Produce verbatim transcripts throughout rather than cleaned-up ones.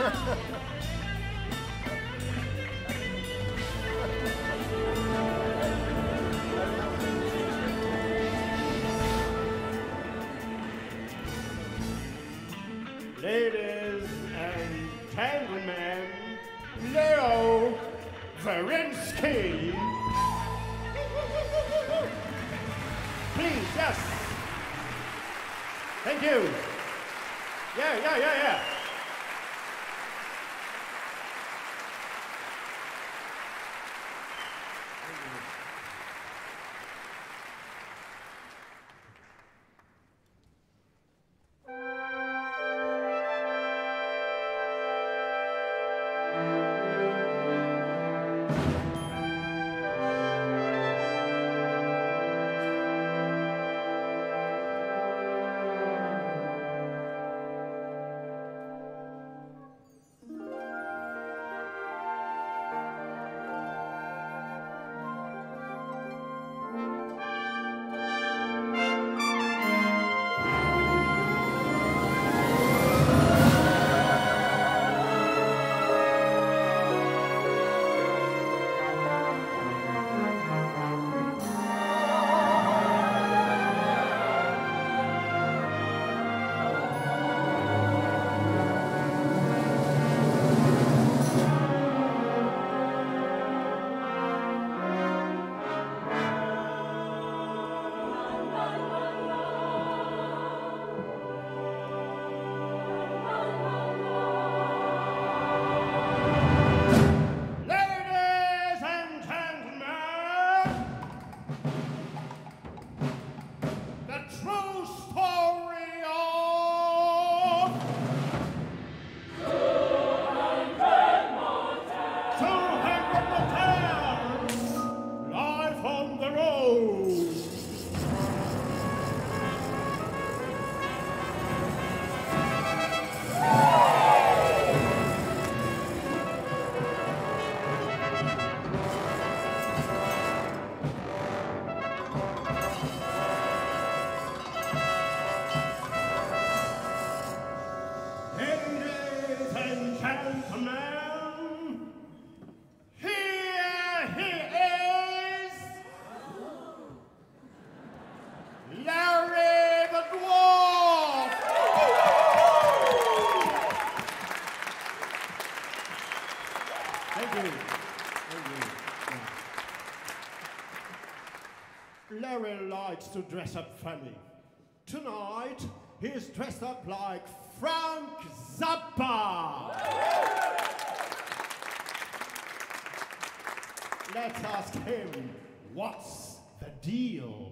Ladies and gentlemen, Léo Warynski. Please, yes. Thank you. Yeah, yeah, yeah, yeah. To dress up funny. Tonight, he's dressed up like Frank Zappa. Let's ask him, what's the deal?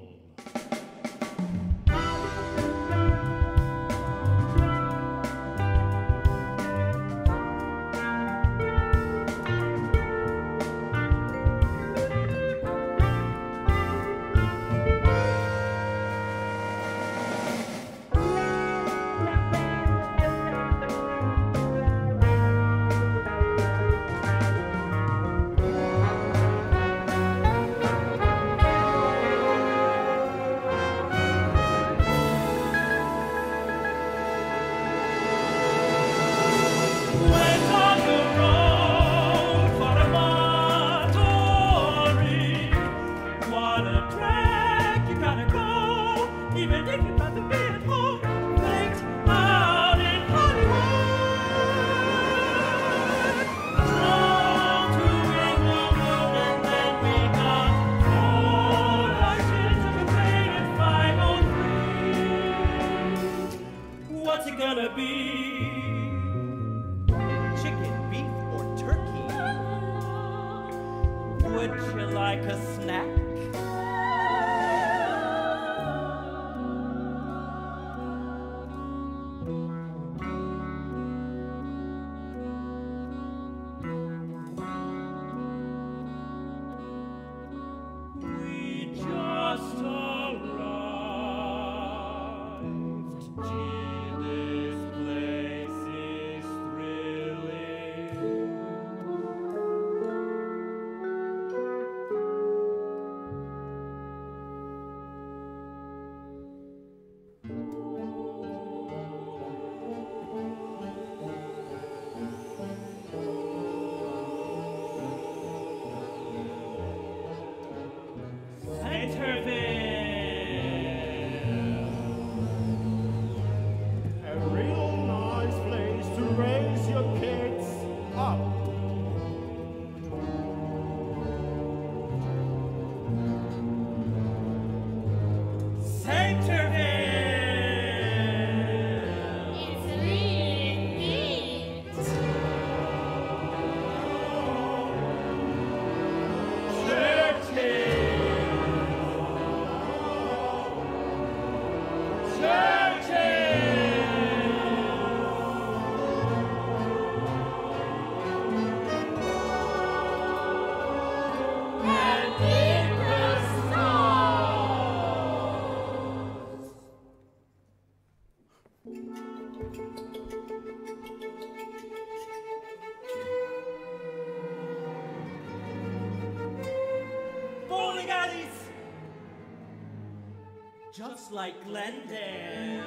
just like Glendale.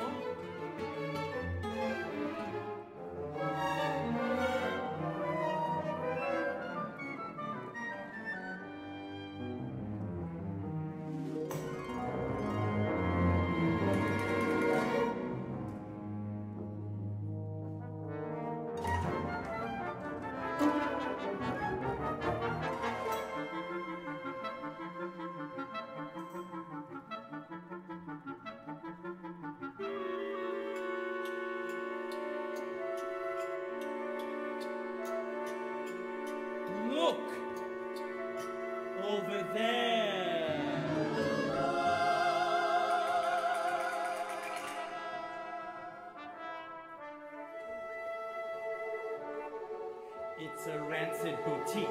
It's a rancid boutique.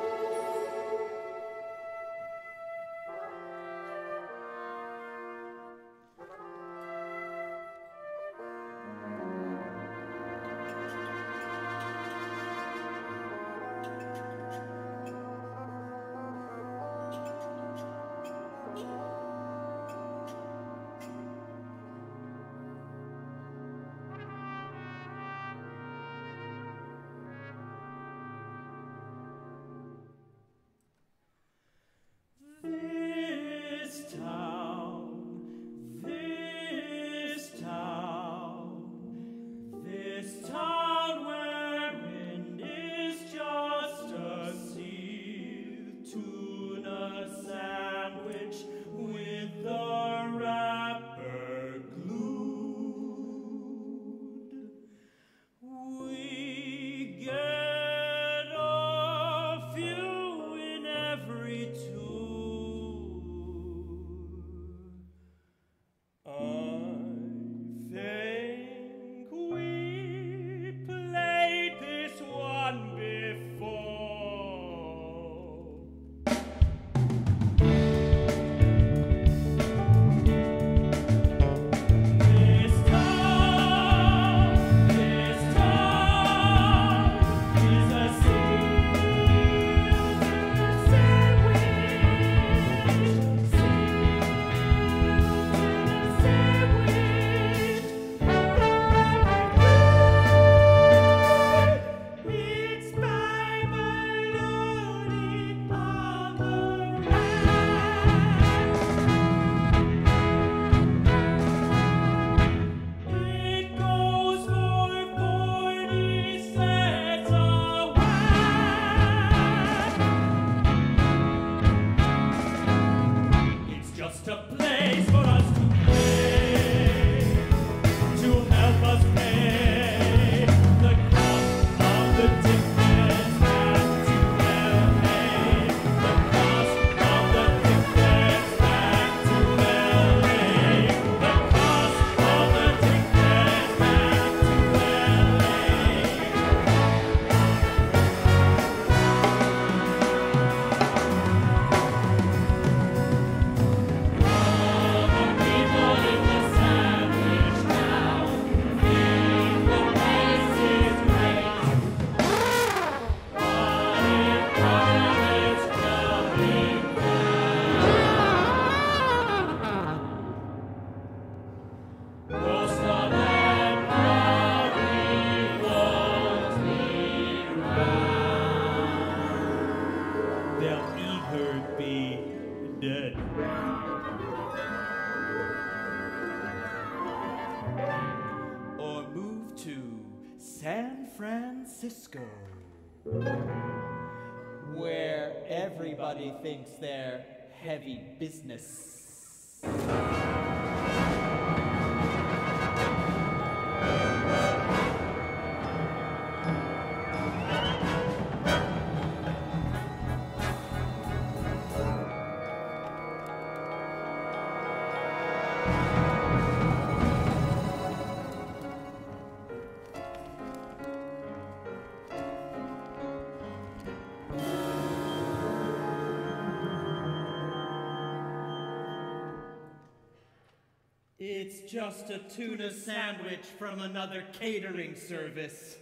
Where everybody thinks they're heavy business. It's just a tuna sandwich from another catering service.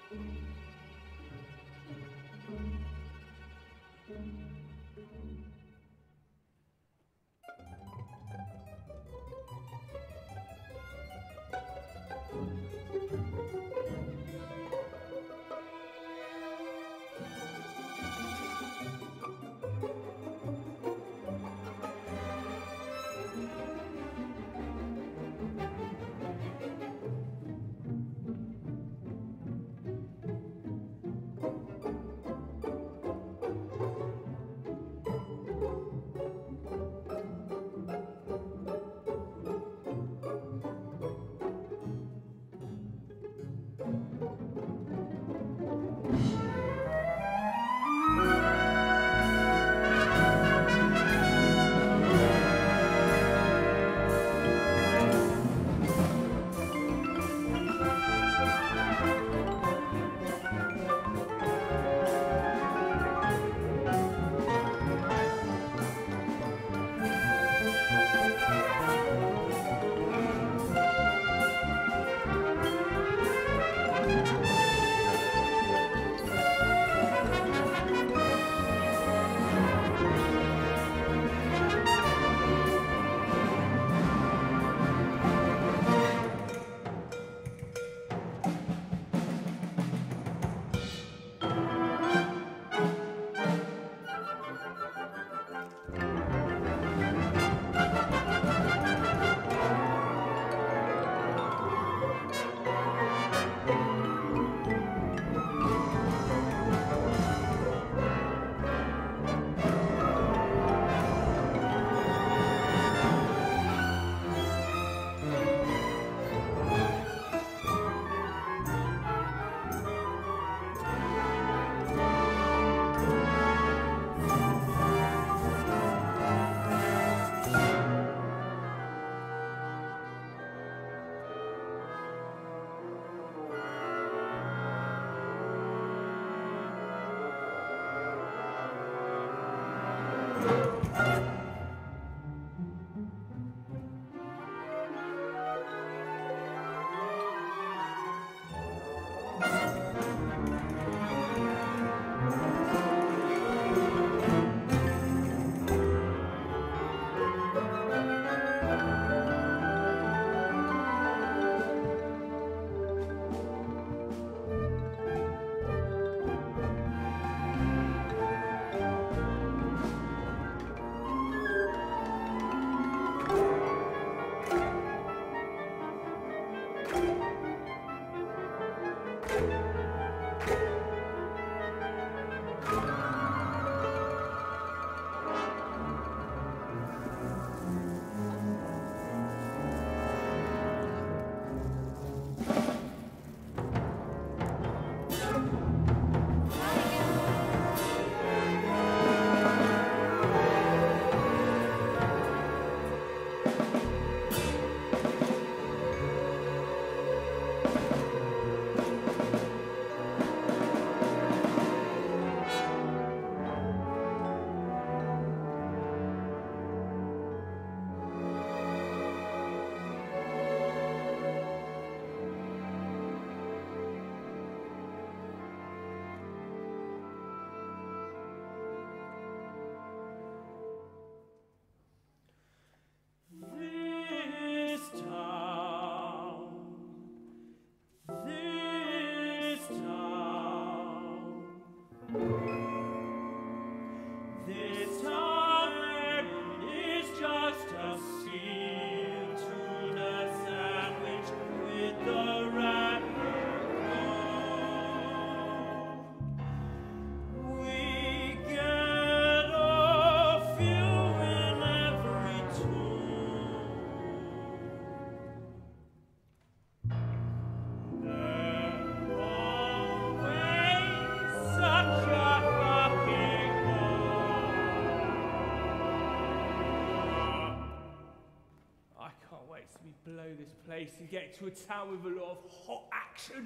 Blow this place and get to a town with a lot of hot action.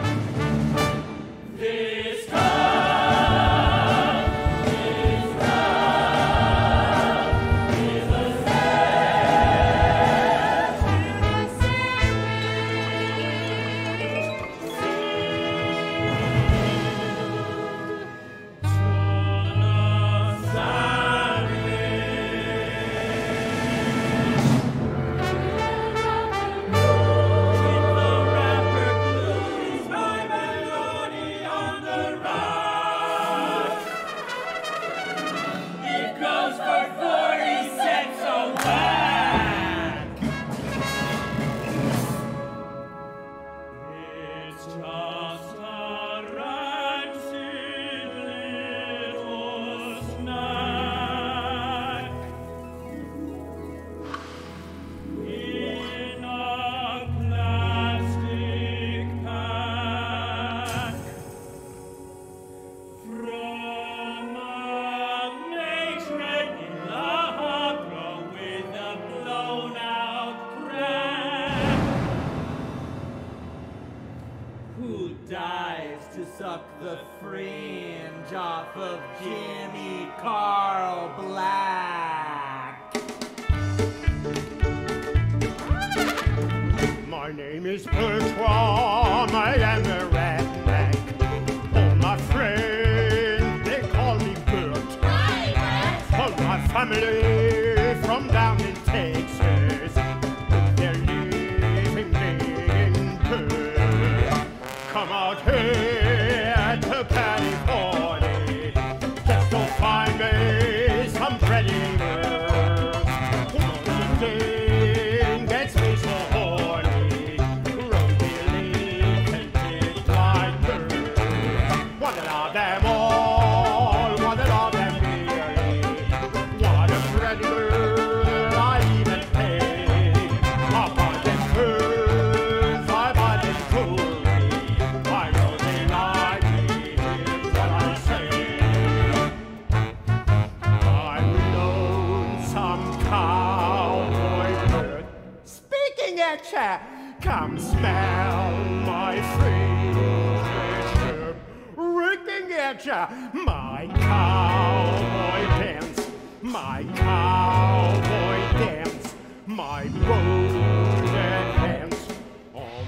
This town is suck the fringe off of Jimmy Carl Black. My name is Burt, I am a redneck. All my friends, they call me Burt. All my family from down in Texas, they're living in Burt. Come out here to California, just to find me some pretty girls. One thing gets me so horny, rose-leaf and tick like Burt. Wanna love them all, wanna love them dearly. What a pretty girl, I even pay. I buy them furs, I buy them jewelry. I know they like me, here's what I say. I'm lonesome cowboy Burt. Speaking at ya, come smell my friendship. Reeking at ya, my cowboy pants, my cowboy dance, my golden hands on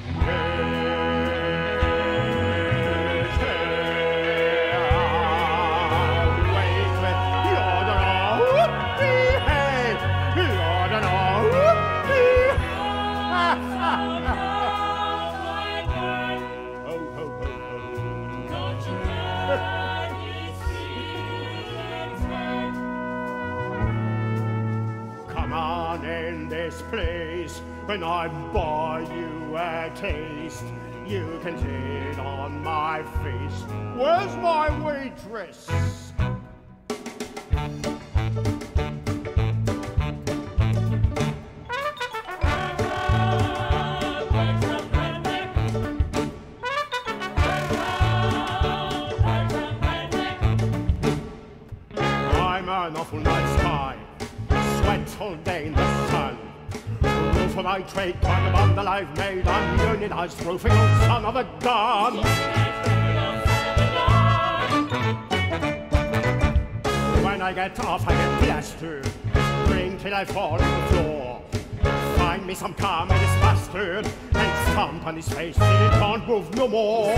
Come on in this place, and I buy you a taste. You can see it on my face. Where's my waitress? I'm an awful nice guy, sweat all day in the sun. Rule for my trade, kind of on the life made, ununionized, roofing old son of a gun. When I get off, I get blasted, drink till I fall on the floor. Find me some communist bastard, and stomp on his face till he can't move no more.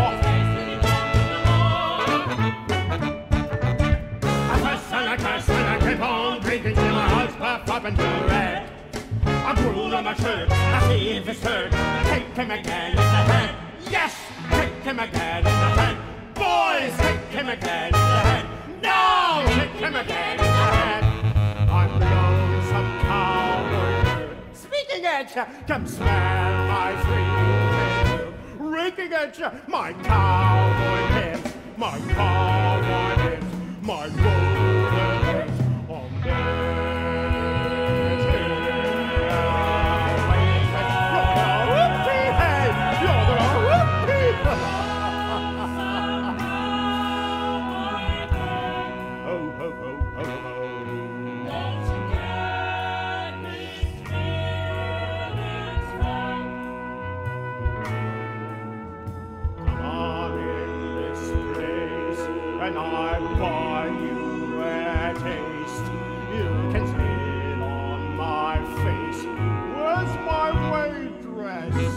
And I curse and I keep on drinking till my eyes puff up into red. I drool on my shirt, I see if it's hurt. Kick him again in the head. Yes, kick him again in the head. Boys, kick him again in the head. No, kick him again in the head. I'm lonesome cowboy. Speaking at ya, come smell my free. Raking at ya, my cowboy pants, my cowboy pants. My golden on Come on in this place, and I buy you a taste. You can see it on my face. Where's my waitress?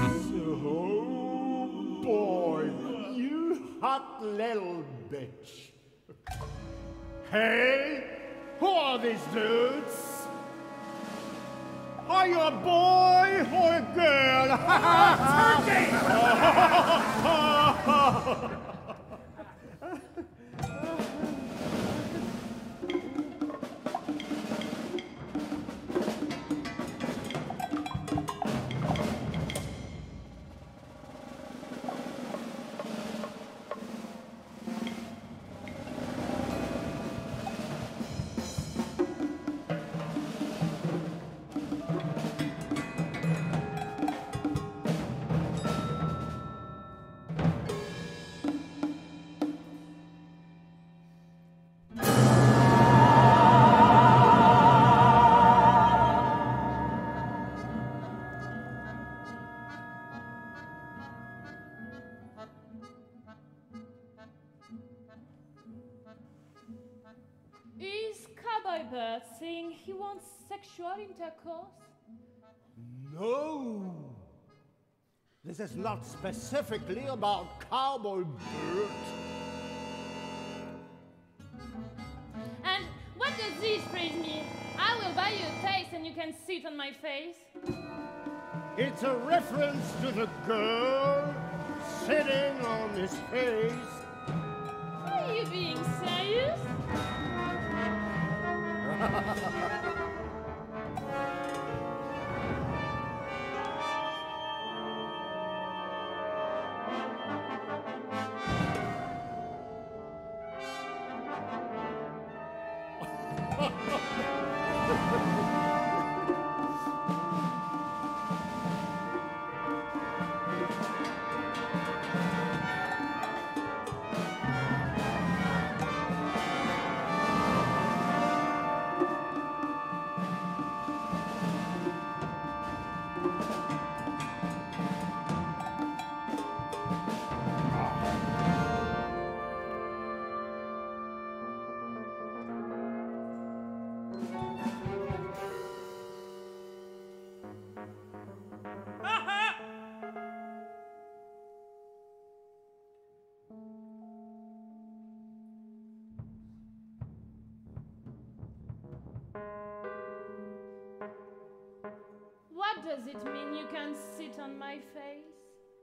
Oh boy, you hot little bitch. Hey, who are these dudes? Are you a boy or a girl? Turkey! boy, Burt, saying he wants sexual intercourse? No. This is not specifically about Cowboy Burt. And what does this phrase mean? I will buy you a taste and you can sit on my face. It's a reference to the girl sitting on his face. Are you being serious? What does it mean you can sit on my face?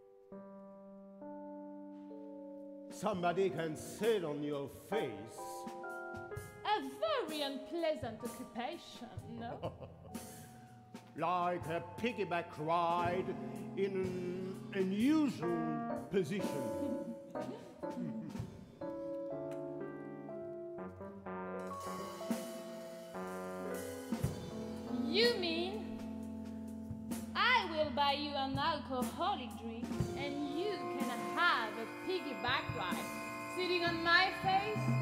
Somebody can sit on your face. A very unpleasant occupation, no? Like a piggyback ride in an unusual position. You mean I will buy you an alcoholic drink and you can have a piggyback ride sitting on my face?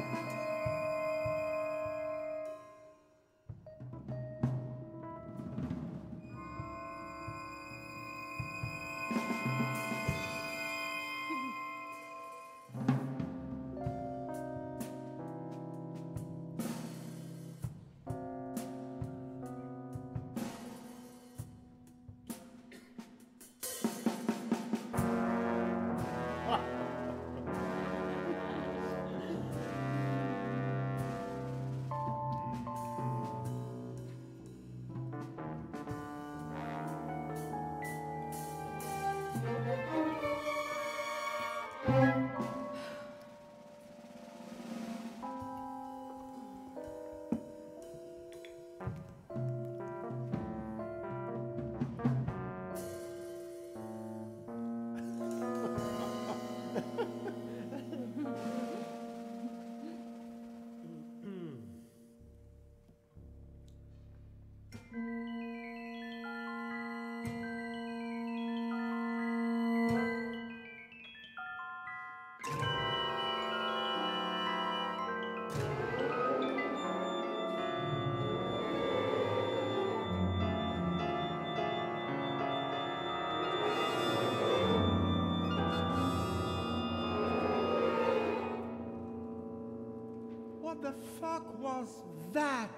What the fuck was that?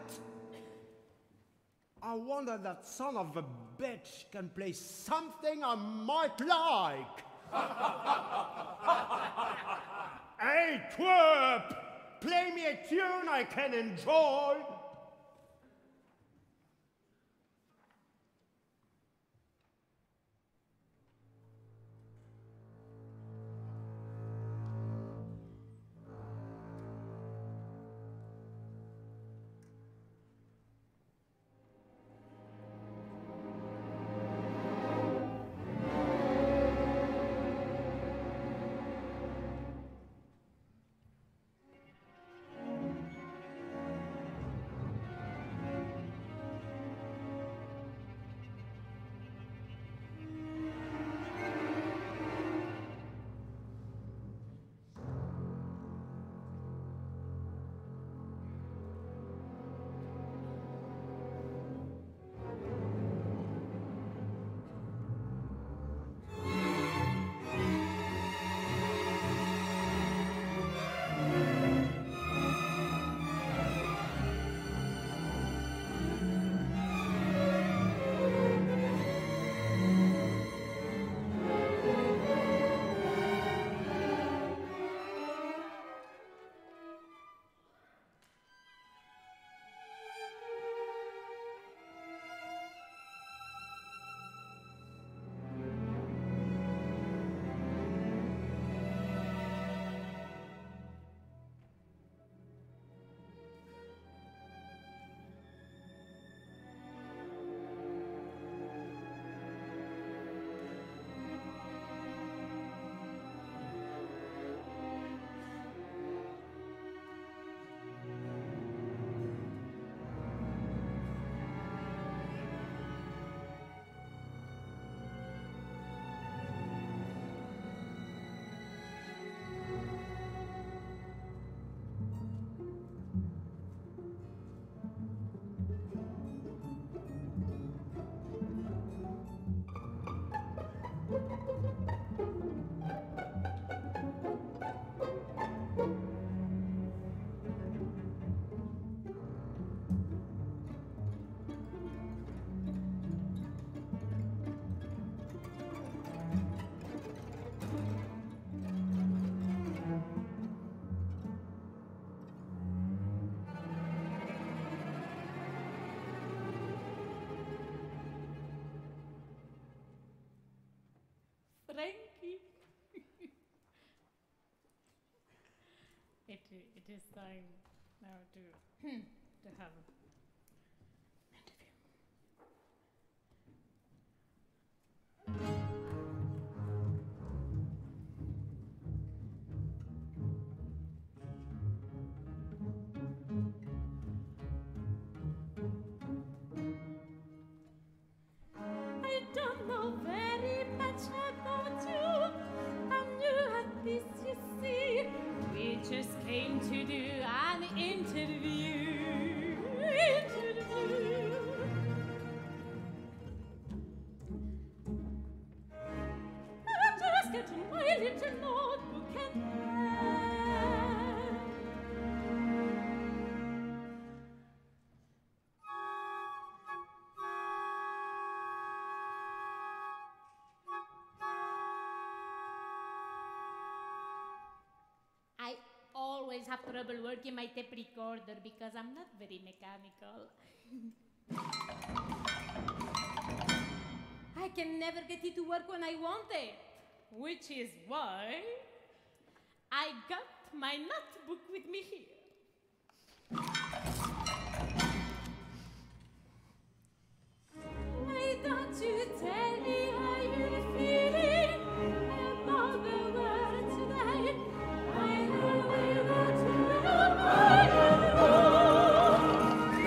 I wonder that son of a bitch can play something I might like. Hey, twerp! Play me a tune I can enjoy. it, it is time now to, to have an interview. I don't know very much about you. I'm new at this, you see. We just came to do an interview. Interview. I'll just get my little notebook and pen. I always have trouble working my tape recorder because I'm not very mechanical. I can never get it to work when I want it, which is why I got my notebook with me here. Why don't you tell me how you're feeling about the world today? I know we'll go to the fire room.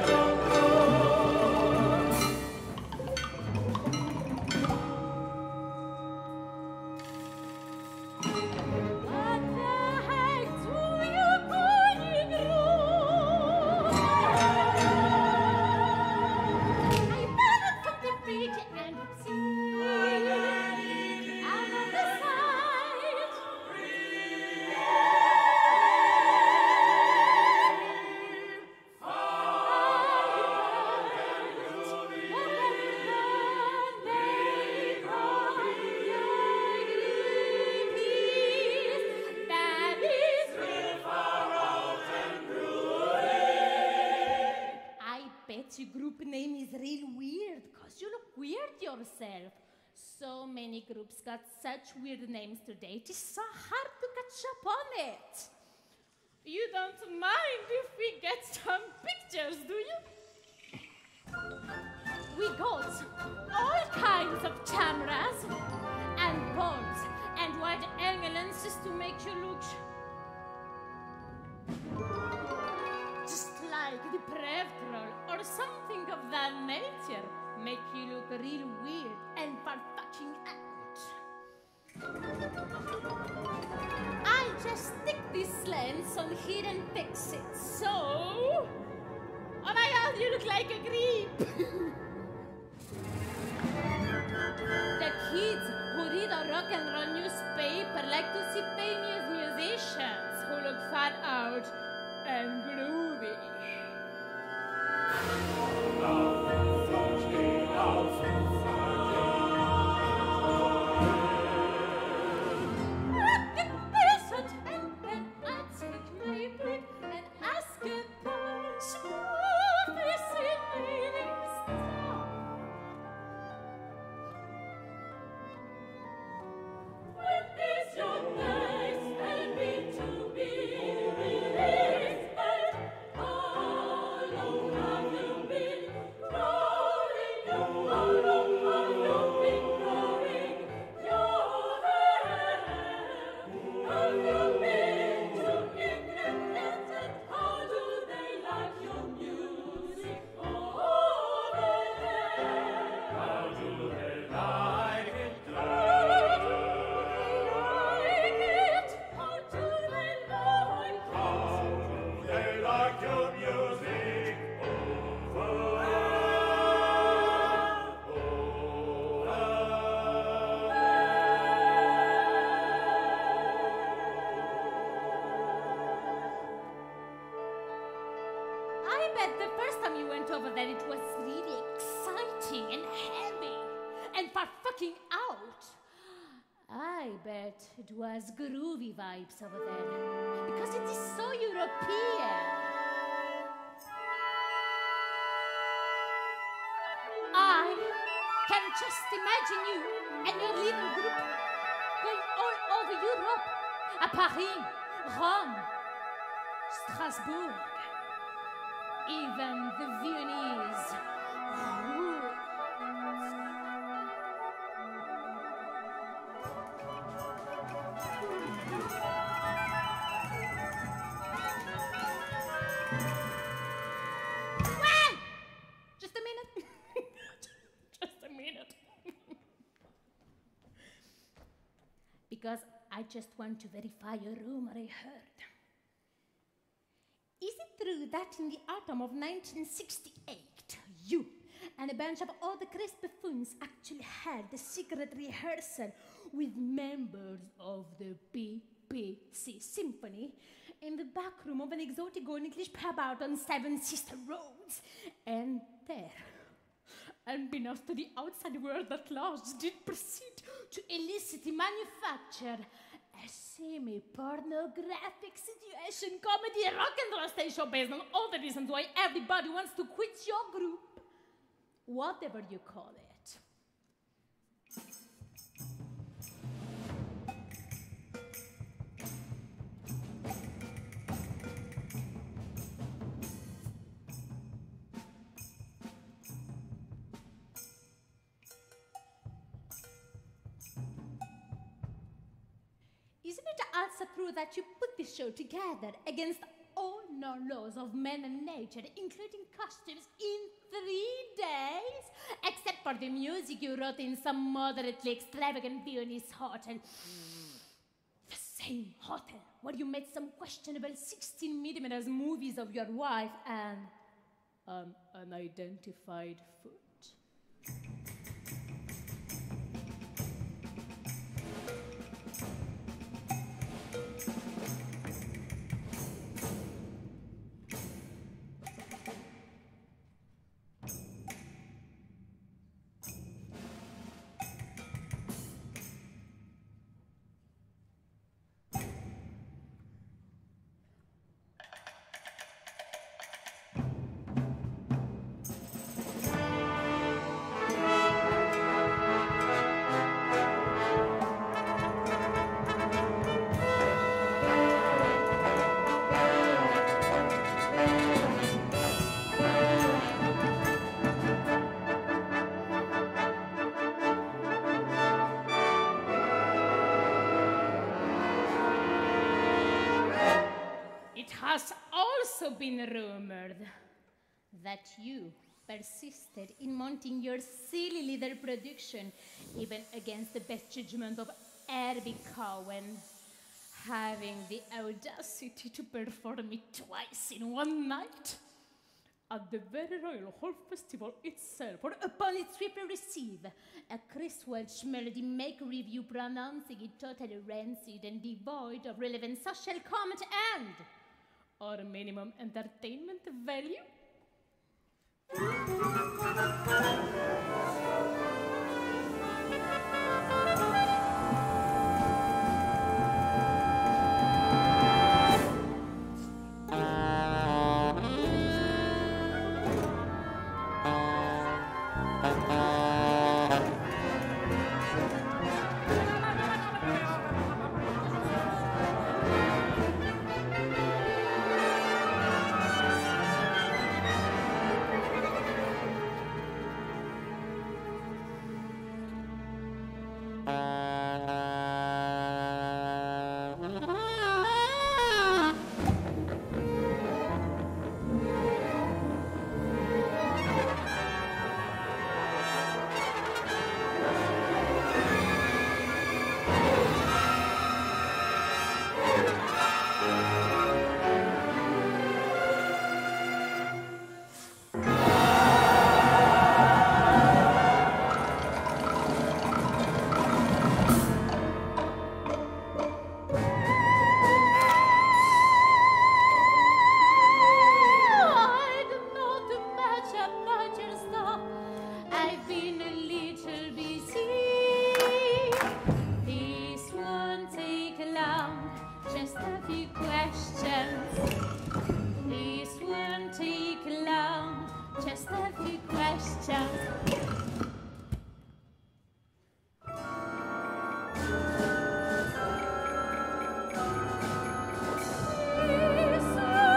What the heck do you call it room? I bought from the bridge and see out of the sight. That is I bet your group name is real weird, cause you look weird yourself. So many groups got such weird names today, it is so hard to catch up on it. You don't mind if we get some pictures, do you? We got all kinds of cameras and bulbs and wide angle lenses to make you look just like the Prevtrol or something of that nature. Make you look real weird and far fucking out. I just stick this lens on here and fix it. So, oh my god, you look like a creep. The kids who read a rock and roll newspaper like to see famous musicians who look far out and groovy. Look at this, and then I take my break and ask a bunch of fascinating stuff. When is your next baby to be released? And how long have you been growing? How long have you been growing your hair? Have you been to England and how do they like your music over there? How do they like it? How do they like it? How do they like it? How do they like your music over there? I bet the first time you went over there it was really exciting and heavy and far fucking out. I bet it was groovy vibes over there because it is so European. I can just imagine you and your little group going all over Europe, à Paris, Rome, Strasbourg, even the Viennese. Well, just a minute. Just a minute. Because I just want to verify a rumor I heard. Is it true that in the autumn of nineteen sixty-eight, you and a bunch of other crisp buffoons actually had a secret rehearsal with members of the B B C Symphony in the back room of an exotic old English pub out on Seven Sister Roads? And there, unbeknownst to the outside world at large, did proceed to illicitly manufacture a semi-pornographic situation comedy rock and roll stage show based on all the reasons why everybody wants to quit your group. Whatever you call it. Isn't it also true that you put this show together against all known laws of man and nature, including costumes, in three days? Except for the music you wrote in some moderately extravagant Viennese hotel. The same hotel where you made some questionable sixteen millimeter movies of your wife and an unidentified foot. Has also been rumored that you persisted in mounting your silly little production even against the best judgment of Herbie Cowan, having the audacity to perform it twice in one night at the very Royal Hall Festival itself, or upon its triple receive, a Chris Welch melody make review pronouncing it totally rancid and devoid of relevant social comment and or minimum entertainment value? Listen.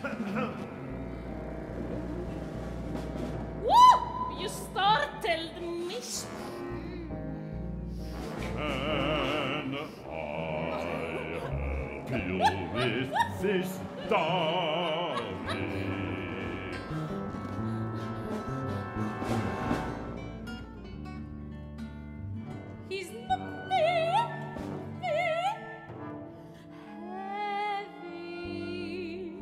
Woo! You startled me. Can I help you with this dummy? He's not there. There. Heavy.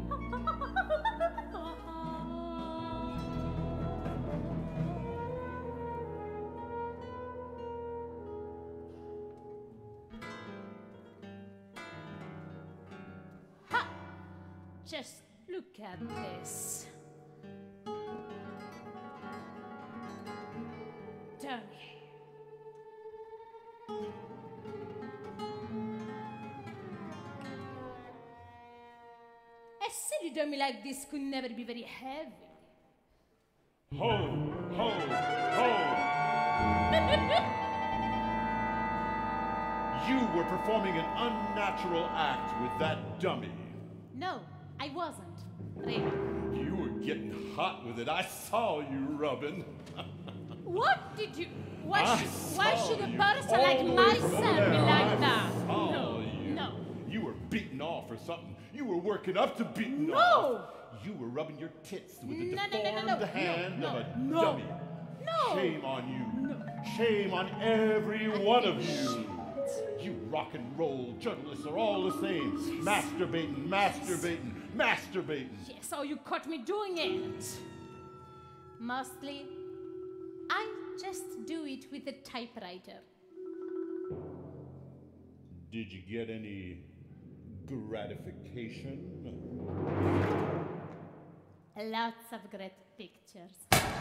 Ha! Just look at this. Dummy. A silly dummy like this could never be very heavy. Ho, ho, ho! You were performing an unnatural act with that dummy. No, I wasn't. Really. You were getting hot with it. I saw you rubbing. What did you... Why, I should, why saw should a you person like all myself over be there. like I that? saw No, you. no. You were beaten off or something. You were working up to beating No. off. You were rubbing your tits with the No, no, no, deformed no, no, hand no, of a no, dummy. No. Shame on you. Shame on every one of you. You rock and roll journalists are all the same. Masturbating, masturbating, masturbating. Yes, oh, you caught me doing it. Mostly, I just do it with a typewriter. Did you get any gratification? Lots of great pictures.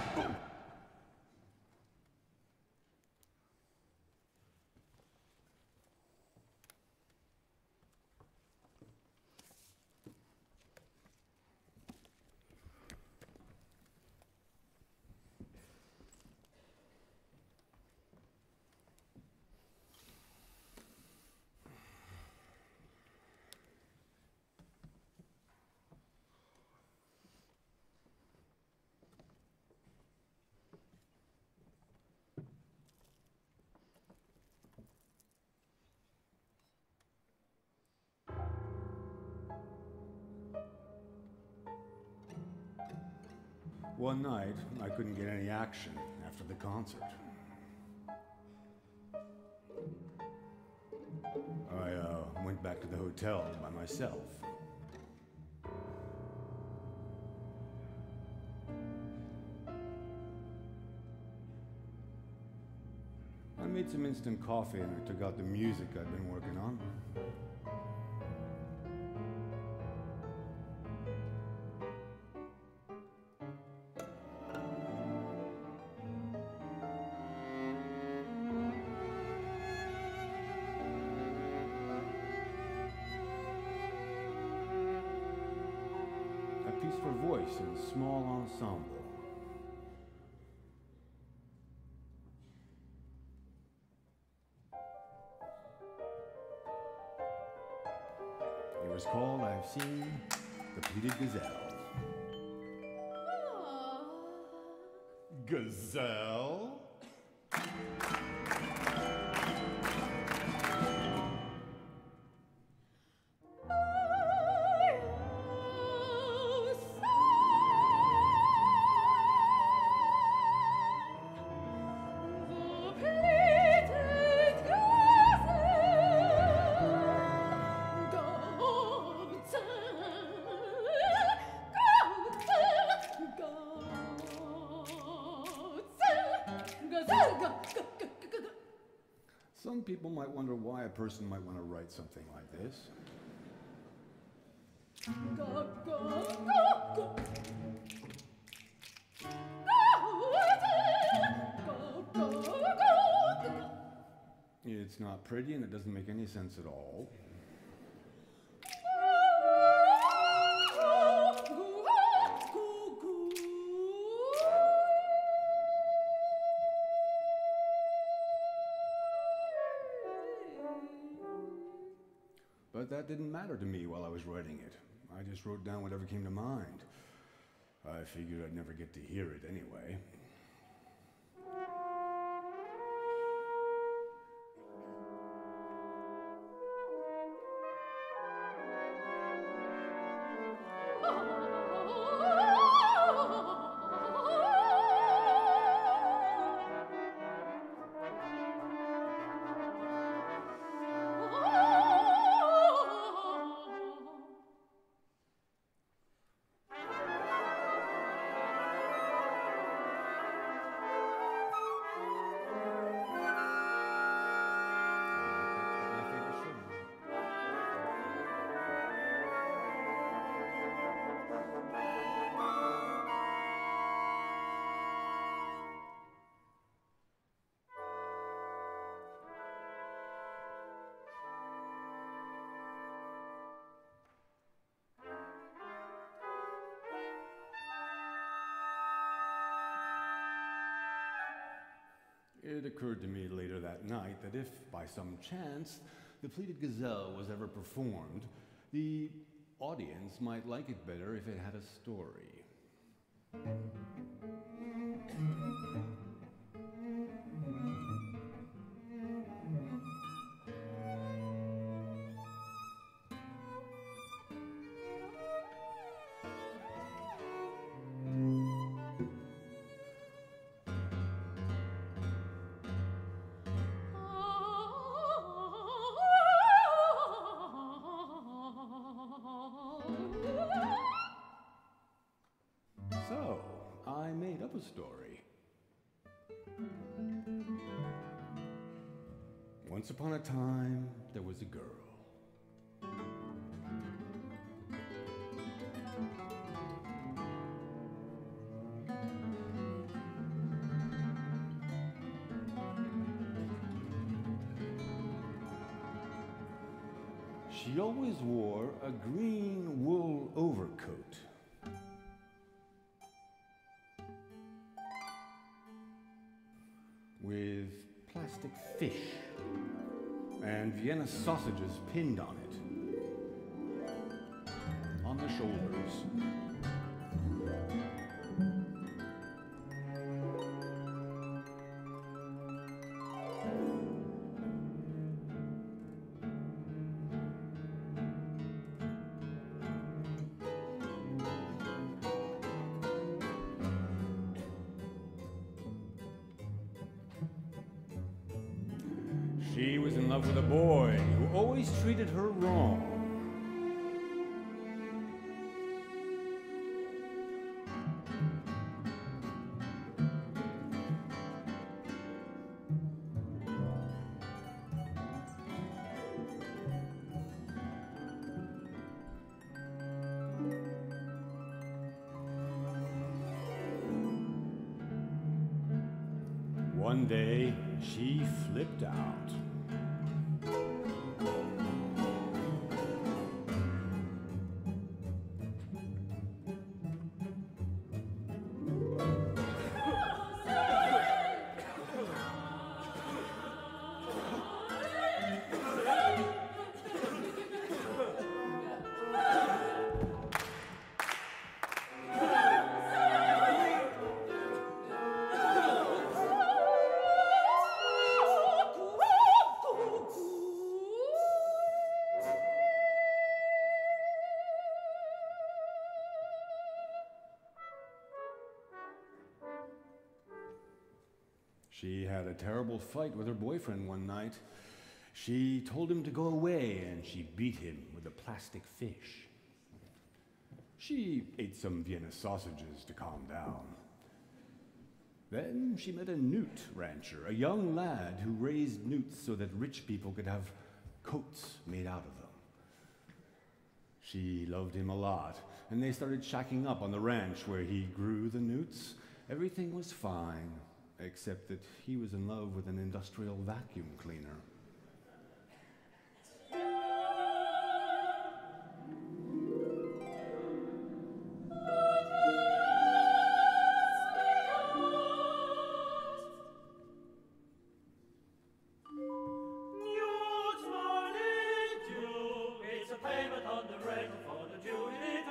One night, I couldn't get any action after the concert. I uh, went back to the hotel by myself. I made some instant coffee and I took out the music I'd been working on. A piece for voice and a small ensemble. It was called I've Seen the Pleated Gazelle. Gazelle? Some people might wonder why a person might want to write something like this. It's not pretty and it doesn't make any sense at all. But that didn't matter to me while I was writing it. I just wrote down whatever came to mind. I figured I'd never get to hear it anyway. It occurred to me later that night that if, by some chance, the Pleated Gazelle was ever performed, the audience might like it better if it had a story. Story. Once upon a time, there was a girl. She always wore a green wool overcoat. With plastic fish and Vienna sausages pinned on it, on the shoulders. She was in love with a boy who always treated her wrong. One day, she flipped out. She had a terrible fight with her boyfriend one night. She told him to go away, and she beat him with a plastic fish. She ate some Vienna sausages to calm down. Then she met a newt rancher, a young lad who raised newts so that rich people could have coats made out of them. She loved him a lot, and they started shacking up on the ranch where he grew the newts. Everything was fine, except that he was in love with an industrial vacuum cleaner. It's a payment on the rental for the Jew.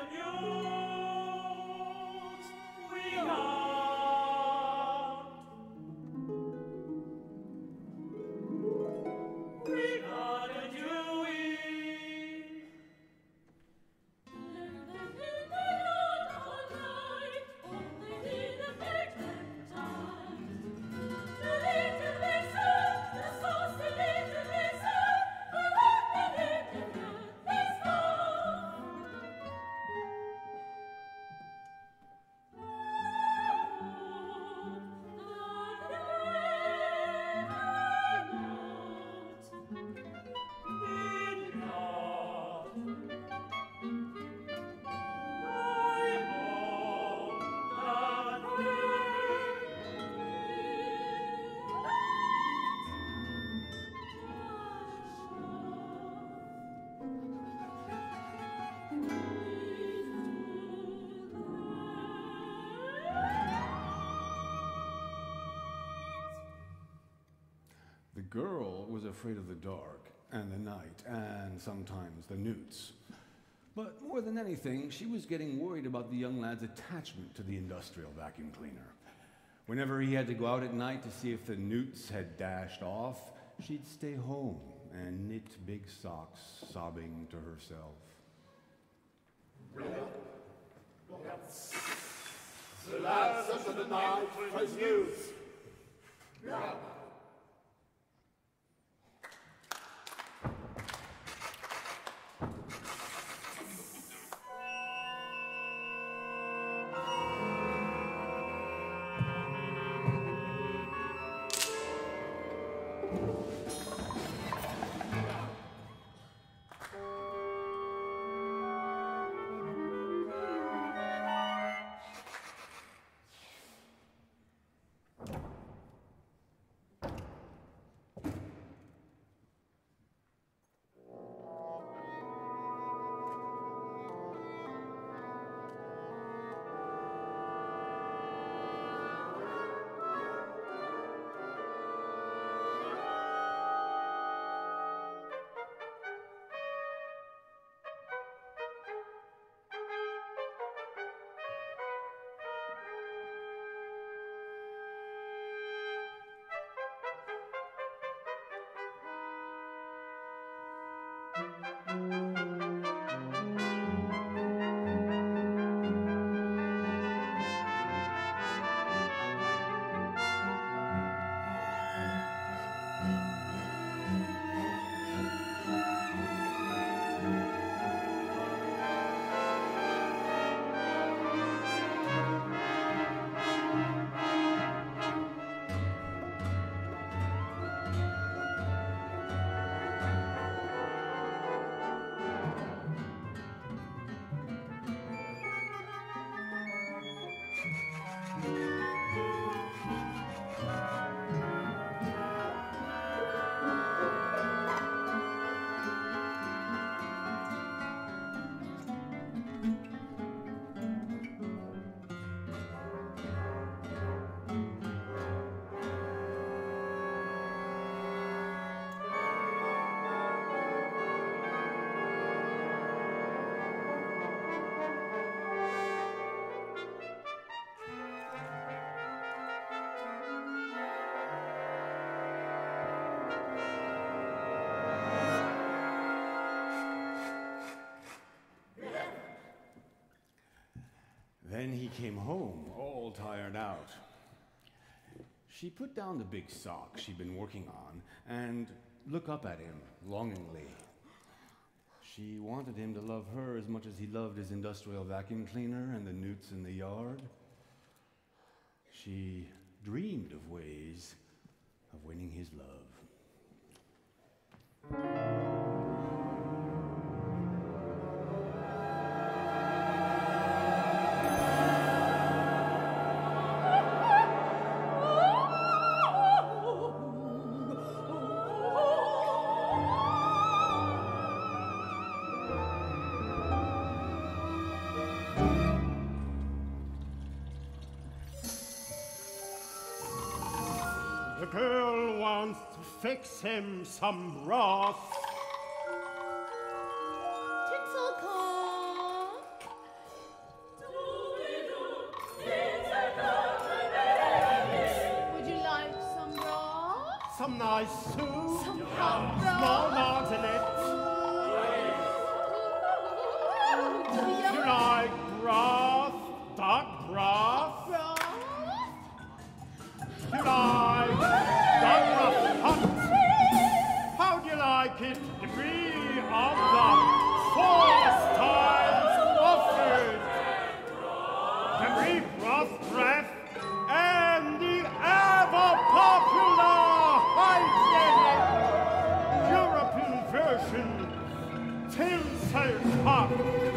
girl was afraid of the dark and the night and sometimes the newts. But more than anything, she was getting worried about the young lad's attachment to the industrial vacuum cleaner. Whenever he had to go out at night to see if the newts had dashed off, she'd stay home and knit big socks, sobbing to herself. The last of the night was youth. Then he came home, all tired out. She put down the big sock she'd been working on and looked up at him longingly. She wanted him to love her as much as he loved his industrial vacuum cleaner and the newts in the yard. She dreamed of ways of winning his love. The girl wants to fix him some broth. Tinsel cock. Would you like some broth? Some nice soup. Some hot broth? Small martinet. Do You you like broth? Duck broth? broth? You like duck broth hot? How do you like it? Degree of the four styles offered. Degree broth breath and the ever popular hygienic European version tinsel cock.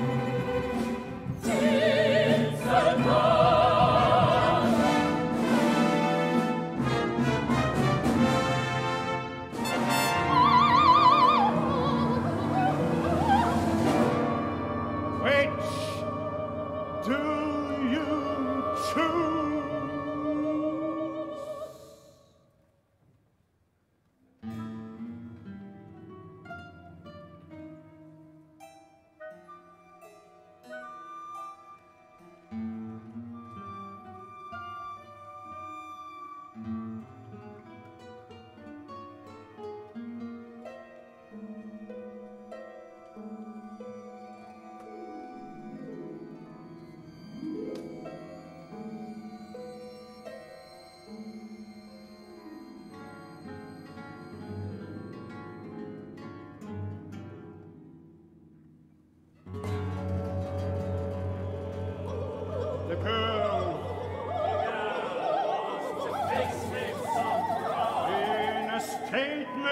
Tinsel cock. Which do you choose?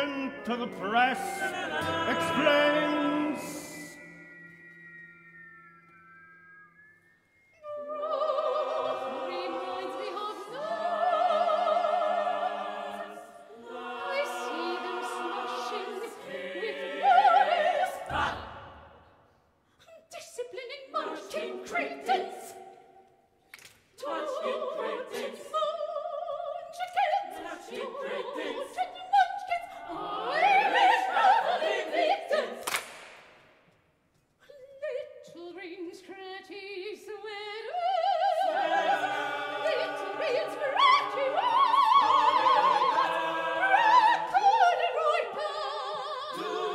went to the press, explains. Reminds me of nuns. I see them smashing with words. Disciplining munchkin cretins. Munchkin cretins. Munchkin cretins. Munchkins. Irish Catholic victims. Little rings, scratchy sweaters. Little rings, scratchy sweaters. Corduroy pants.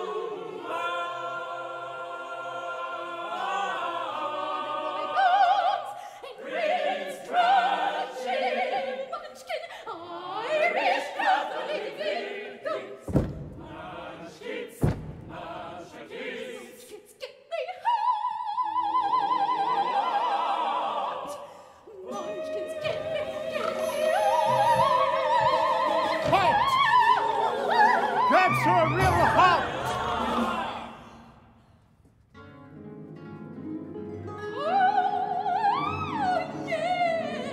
Corduroy pants. And green scratchy munchkin. Irish Catholic victims. Munchkins. Munchkins. Get me hot. Munchkins, get me, get me Hot! That's her real hot! Oh, yeah,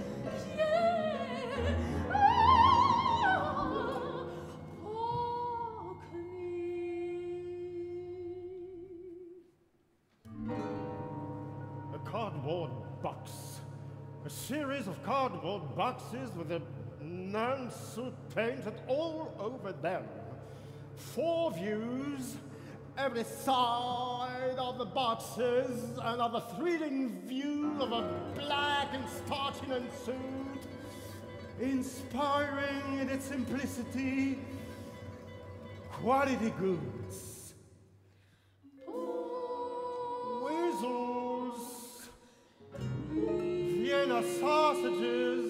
yeah. Oh, A cardboard box. A series of cardboard boxes with a non-suit painted all over them. Four views, every side of the boxes, another thrilling view of a black and starch linen suit, inspiring in its simplicity, quality goods. Weasels, Vienna sausages,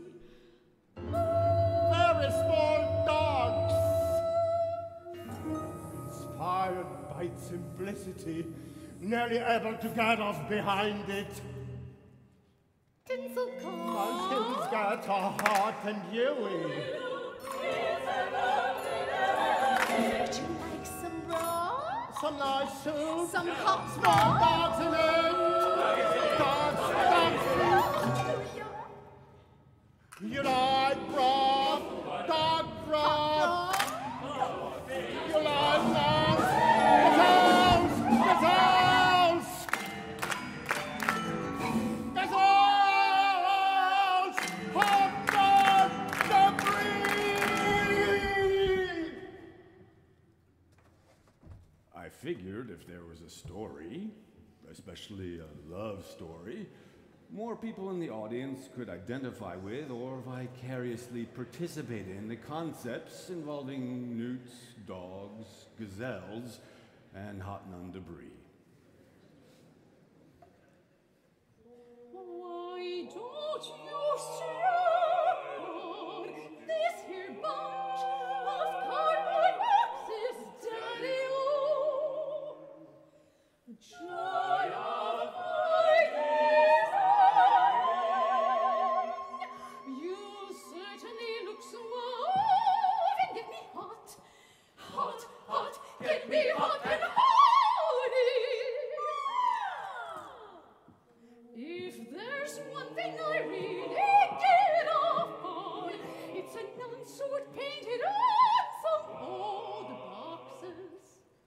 very small dogs. Inspired by its simplicity, nearly able to get off behind it. tinsel Munchkins get a hot and dewy. Would you like some raw? Some nice soup. Some hot Small raw? dogs in it. Dogs, dogs. You like broth? Dog broth. You like nuts? Gazelles! Gazelles! Gazelles! Hot dog! The breed! I figured if there was a story, especially a love story, more people in the audience could identify with or vicariously participate in the concepts involving newts, dogs, gazelles, and hot nun debris. Why don't you strap on this here bunch of cardboard boxes, Daddy-o? Joy of my design. You certainly look smart and get me hot, hot, hot, get me hot and howdy. If there's one thing I really get off on, it's a non-suit painted on some old boxes,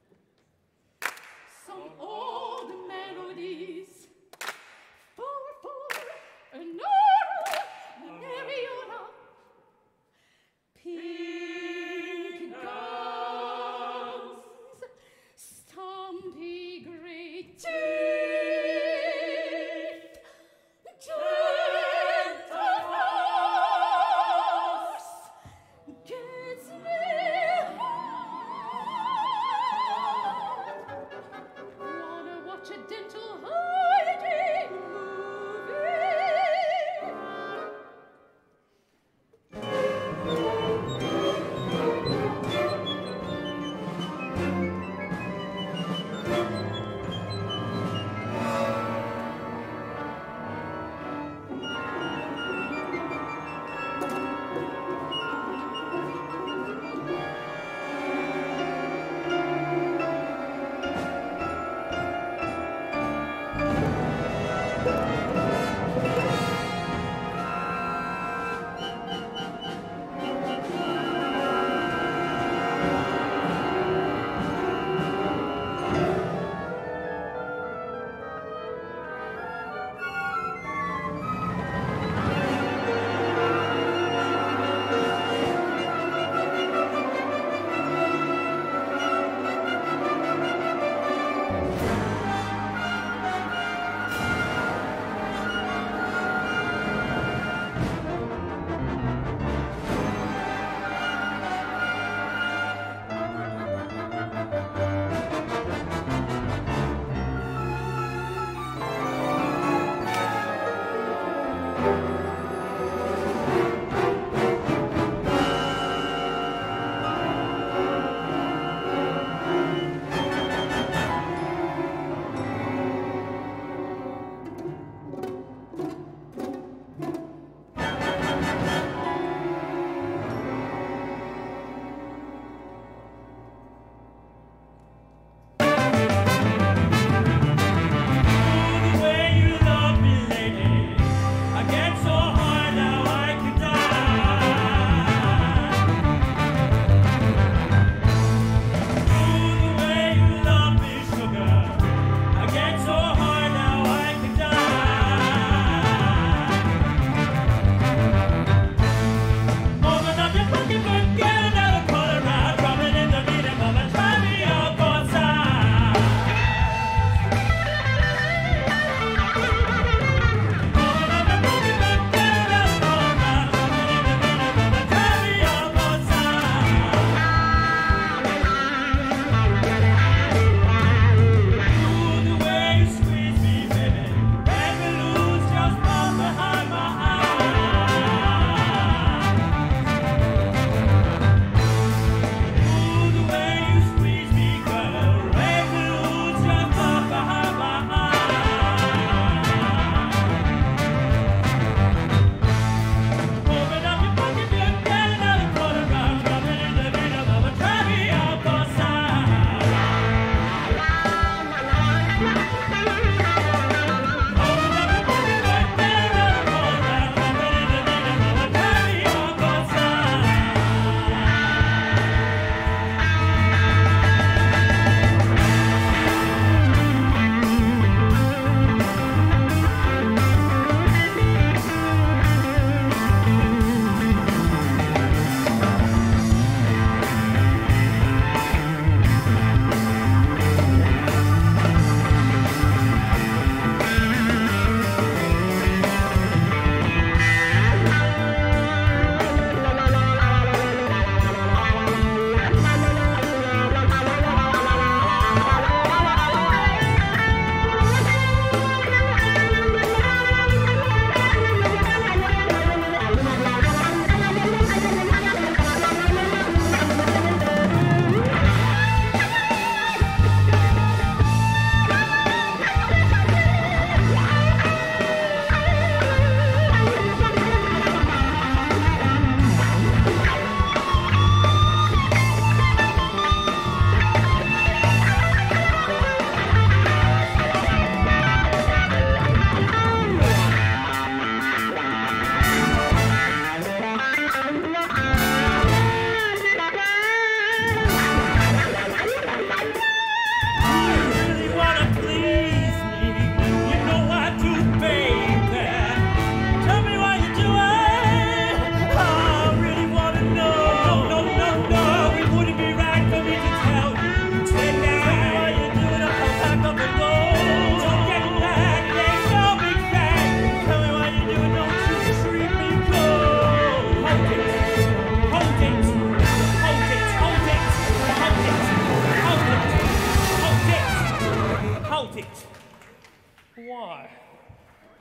some old melodies. For, for, Nora, Mariona, pink gowns, stumpy great teeth, dead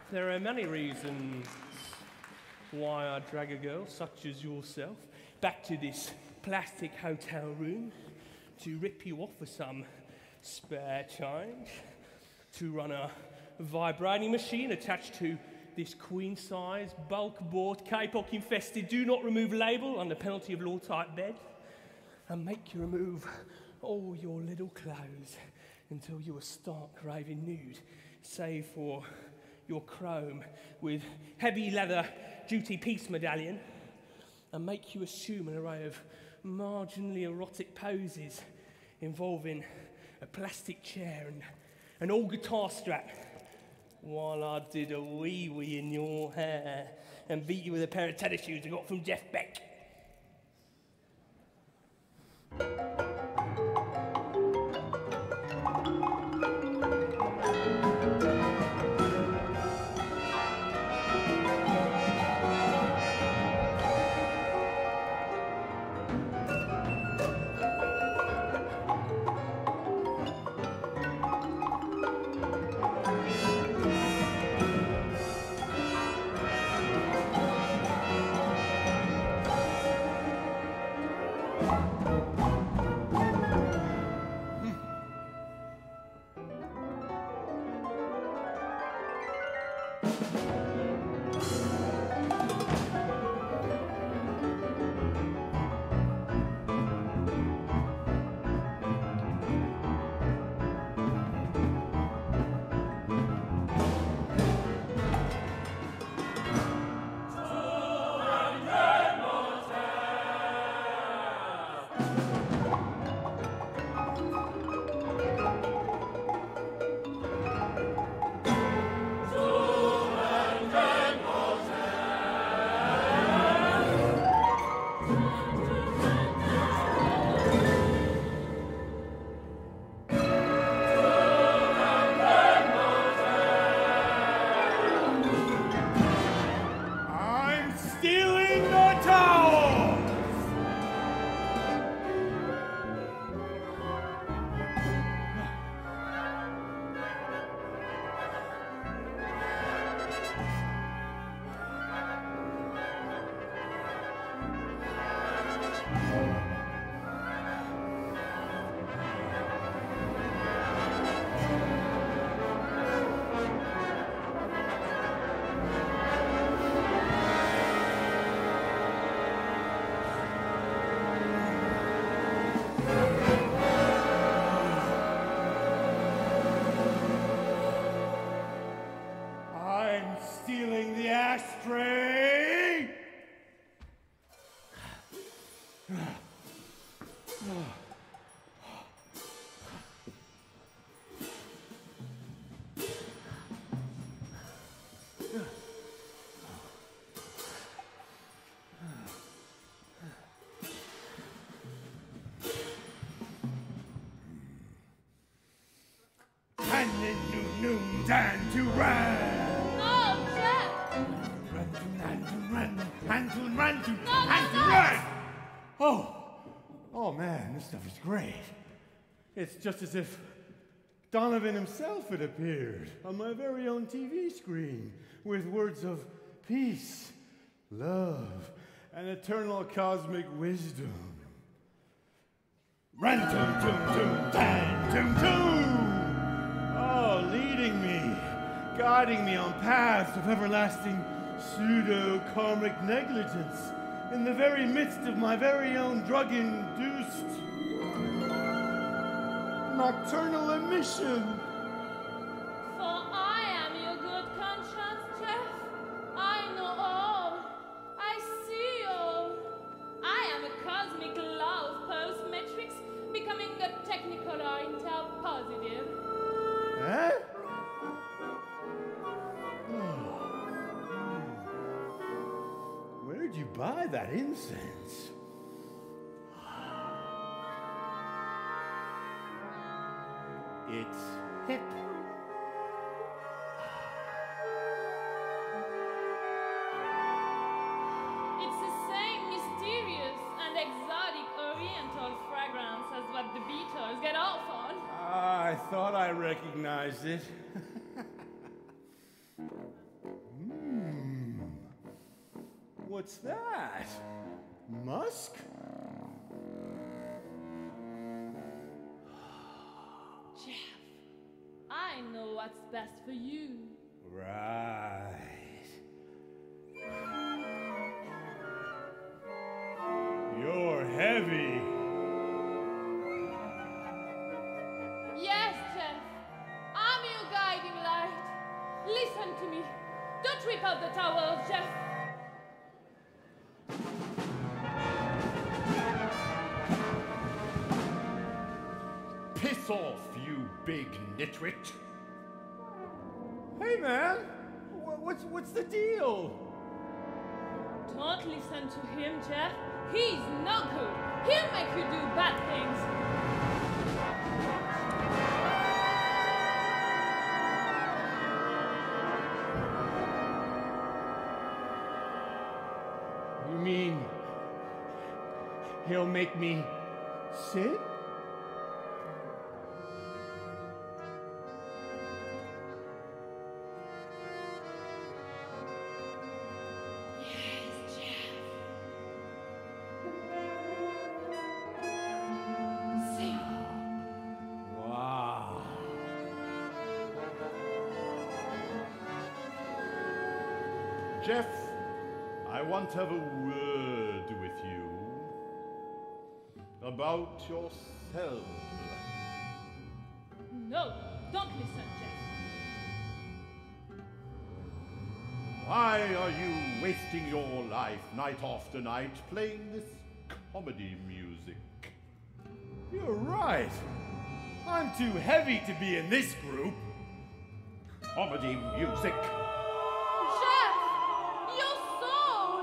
There are many reasons why I drag a girl such as yourself back to this plastic hotel room to rip you off for some spare change, to run a vibrating machine attached to this queen-size, bulk-bought, K-pop-infested, do-not-remove label under penalty of law-type bed, and make you remove all your little clothes until you are stark raving nude, save for your chrome with heavy leather duty peace medallion, and make you assume an array of marginally erotic poses involving a plastic chair and an old guitar strap, while I did a wee-wee in your hair and beat you with a pair of tennis shoes I got from Jeff Beck. Time to run! No, Jeff! Run to run to run, run to run to No, run no, to no. run! Oh, oh man, this stuff is great. It's just as if Donovan himself had appeared on my very own T V screen with words of peace, love, and eternal cosmic wisdom. Run, tum, tum, tum, tan, tum, tum! Oh, leading me, guiding me on paths of everlasting pseudo-karmic negligence in the very midst of my very own drug-induced nocturnal emission. For I am your good conscience, Jeff. I know all. I see all. I am a cosmic law of post-matrix, becoming a technical or intel positive. Huh? Where'd you buy that incense? It's hip. It's the same mysterious and exotic oriental fragrance as what the Beatles get off on. Ah, I thought I recognized it. Hmm. What's that? Musk? Jeff, I know what's best for you. Right. You're heavy. Yes, Jeff. I'm your guiding light. Listen to me. Don't rip out the towels, Jeff. Piss off, you big nitwit. Hey, man. Wh- What's, what's the deal? Don't listen to him, Jeff. He's no good. He'll make you do bad things. You mean he'll make me sick? Yes, Jeff. Sing. Wow. Jeff, I want to have a word with you about yourself. No, don't listen, Jeff. Why are you wasting your life night after night playing this comedy music? You're right. I'm too heavy to be in this group. Comedy music. Jeff, your soul.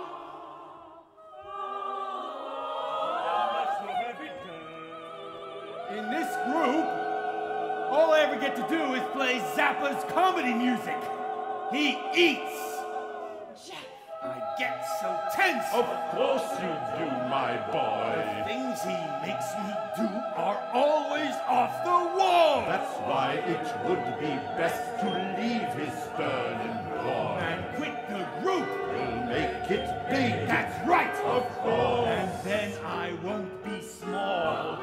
In this group, all I ever get to do is play Zappa's comedy music. He eats. Jeff. I get so tense. Of course you do, my The boy. things he makes me do are always off the wall. That's why it would be best to leave his stern employ. And quit the group. We'll make it big. That's right. Of course. And then I won't be small.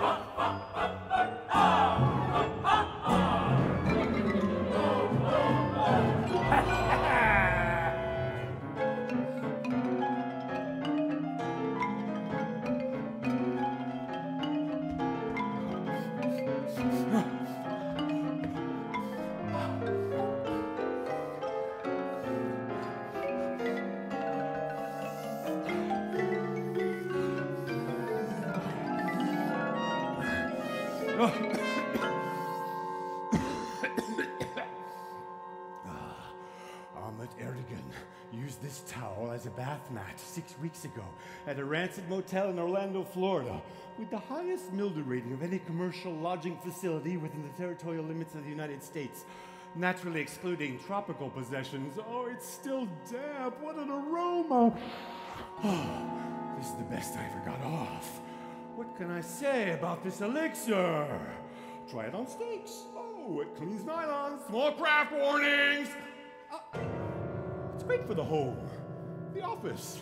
Ahmed Erdogan used this towel as a bath mat six weeks ago at a rancid motel in Orlando, Florida, with the highest mildew rating of any commercial lodging facility within the territorial limits of the United States, naturally excluding tropical possessions. Oh, it's still damp. What an aroma. Oh, this is the best I ever got off. What can I say about this elixir? Try it on steaks. Oh, it cleans nylons. Small craft warnings. Uh, it's great for the home, the office,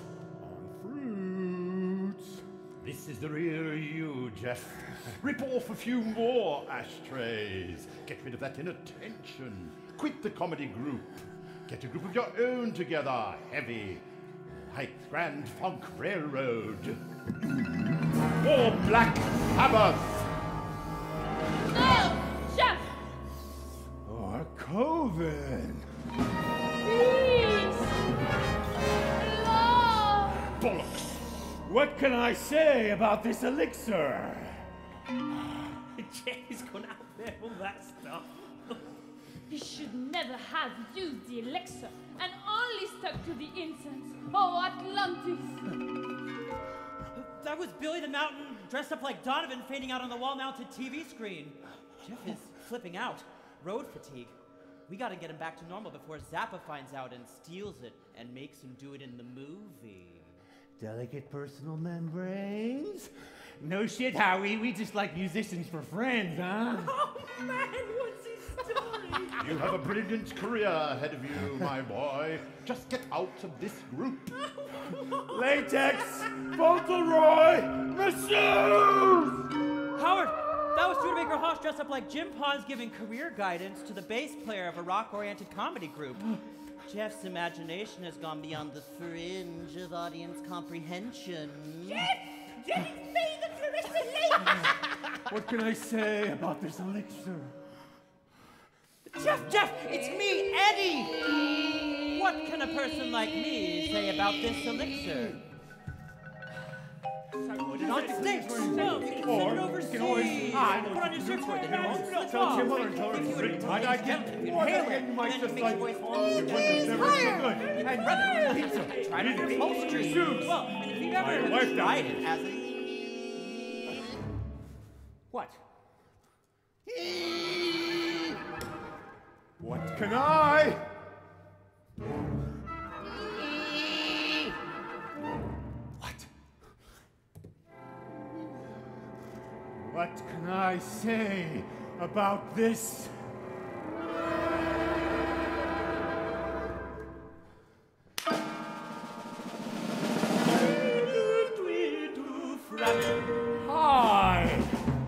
on fruits. This is the real you, Jeff. Rip off a few more ashtrays. Get rid of that inattention. Quit the comedy group. Get a group of your own together. Heavy. Like Grand Funk Railroad. Or Black Sabbath. No, Jeff. Or Coven. Please. No. Bollocks. What can I say about this elixir? Jerry's gone out there, all that stuff. He should never have used the elixir and only stuck to the incense. Oh, Atlantis! That was Billy the Mountain dressed up like Donovan fainting out on the wall-mounted T V screen. Jeff is flipping out. Road fatigue. We gotta get him back to normal before Zappa finds out and steals it and makes him do it in the movie. Delicate personal membranes? No shit, Howie. We just like musicians for friends, huh? Oh man, what's his story? You have a brilliant career ahead of you, my boy. Just get out of this group. Latex, Fauntleroy, Masseuse! Howard, that was Studebaker Hoss dressed up like Jim Pons giving career guidance to the bass player of a rock-oriented comedy group. Jeff's imagination has gone beyond the fringe of audience comprehension. Jeff! Jeff, it's me, the Clarissa Lake! What can I say about this elixir? Jeff, Jeff, it's me, Eddie! What can a person like me say about this elixir? Put it on the stage. No, you can send it overseas. Ah, put on your surfboard, then you won't slip Tell off. your mother and tell her If you to would sleep. I'd like inhale to- it, Or inhale then it, you might then just make like- your voice Your voice is never so good. and run pizza. Try it on your upholstery. Shoes. Well, and if you've ever My wife tried does. it as a... What? What can I? What? What can I say about this? Hi!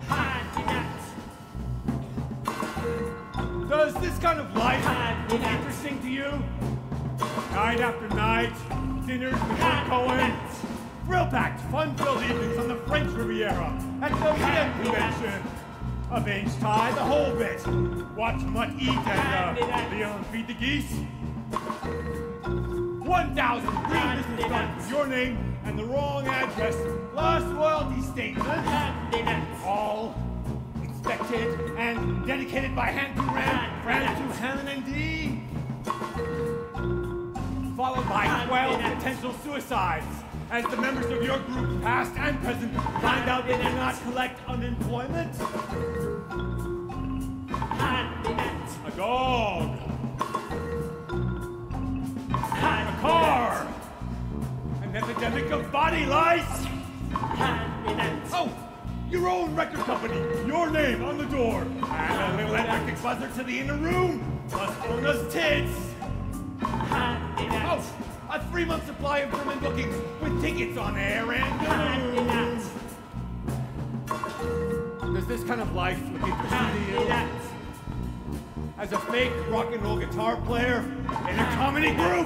Does this kind of life look interesting to you? Night after night, dinners with Cohen, thrill-packed, fun-filled evenings on the French Riviera, at the Vienna Convention. A bench tie, the whole bit. Watch Mutt eat and uh, Leon feed the geese. one thousand green business cards with your name and the wrong address, plus royalty statements. All expected and dedicated by hand to Ram, Ram to Hammond and D. Followed by twelve potential suicides, as the members of your group, past and present, find out they did not collect unemployment. A dog. A car. An epidemic of body lice. Oh, your own record company, your name on the door, and a little electric buzzer to the inner room, plus Una's tits. Oh, a three-month supply of German bookings with tickets on air and news. Does this kind of life look interesting to you? As a fake rock and roll guitar player in a comedy group?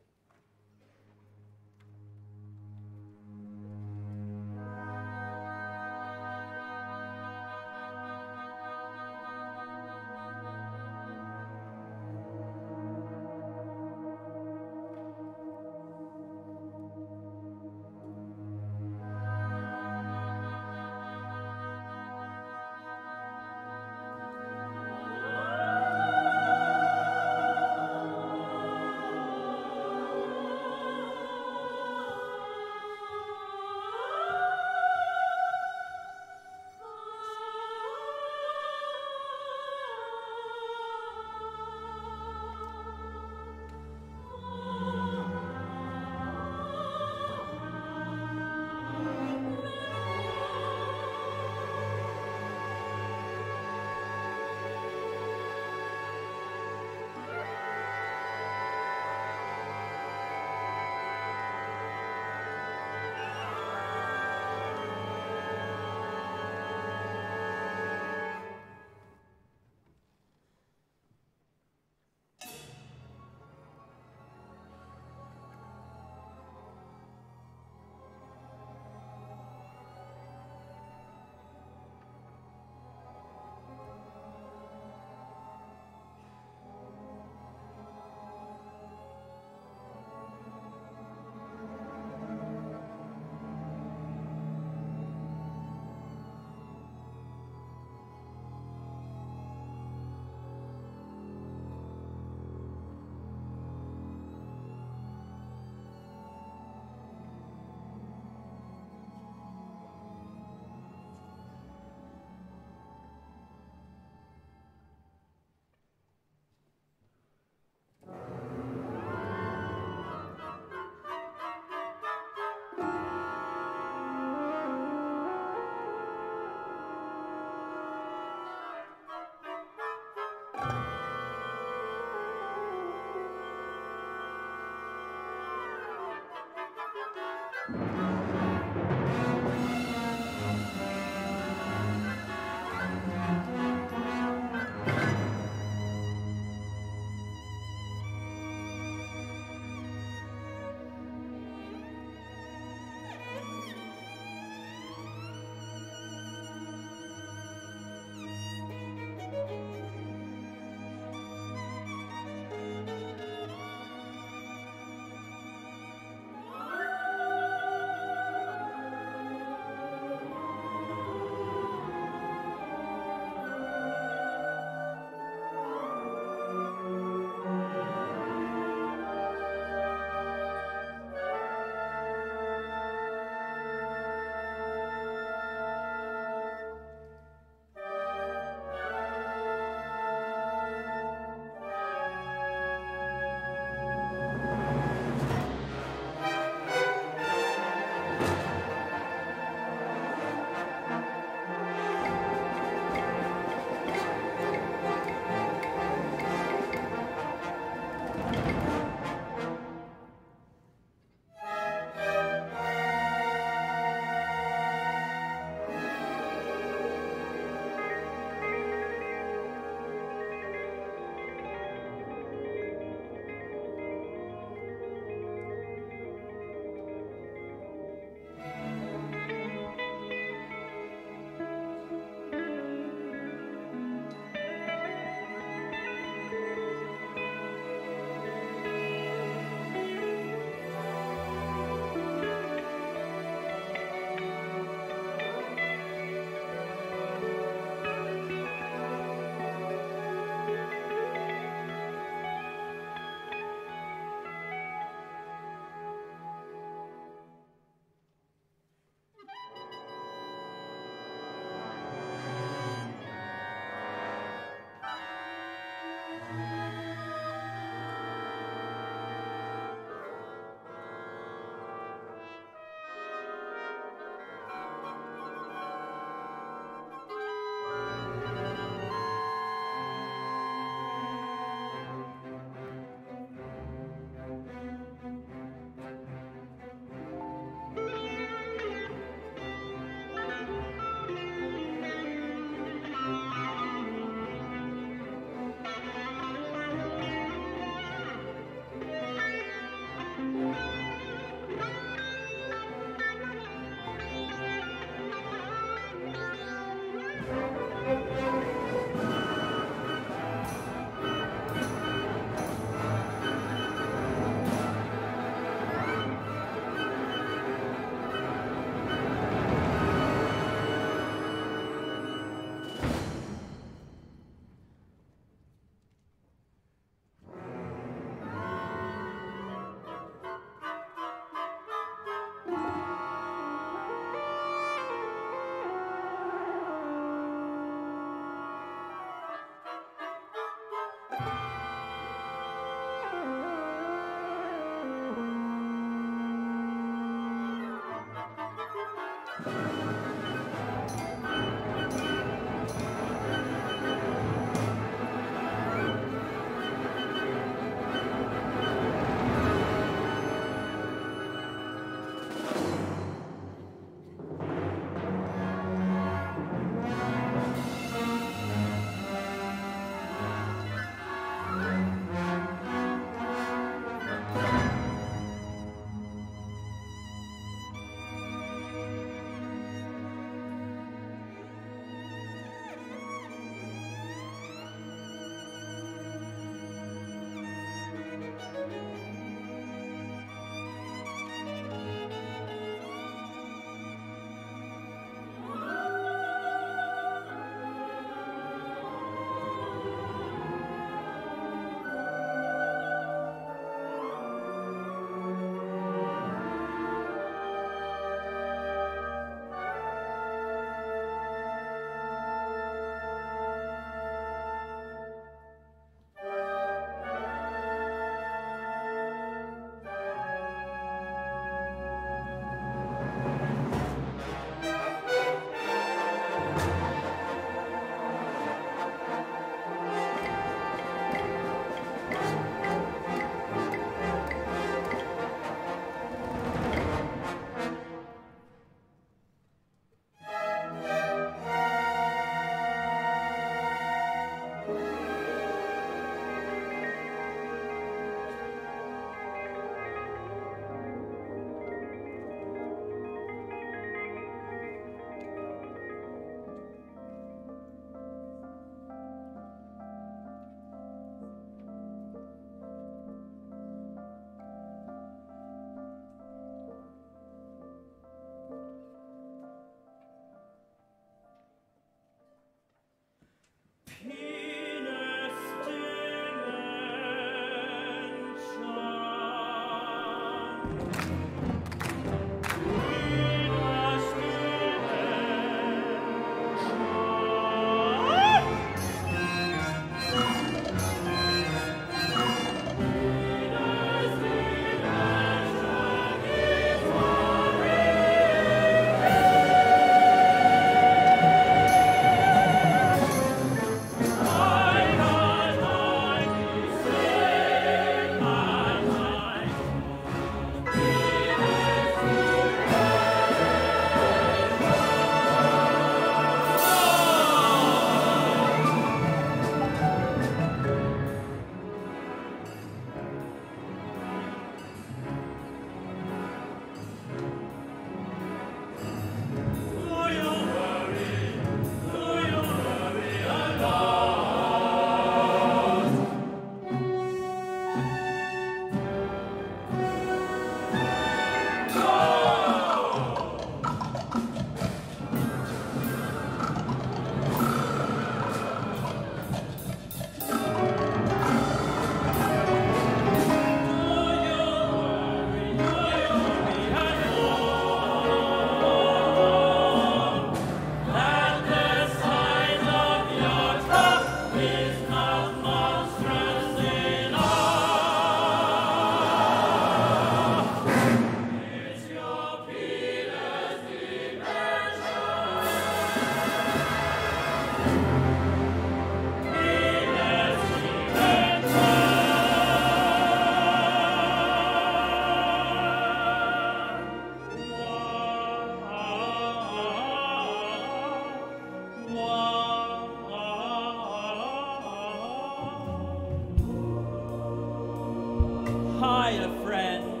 Hiya, friends.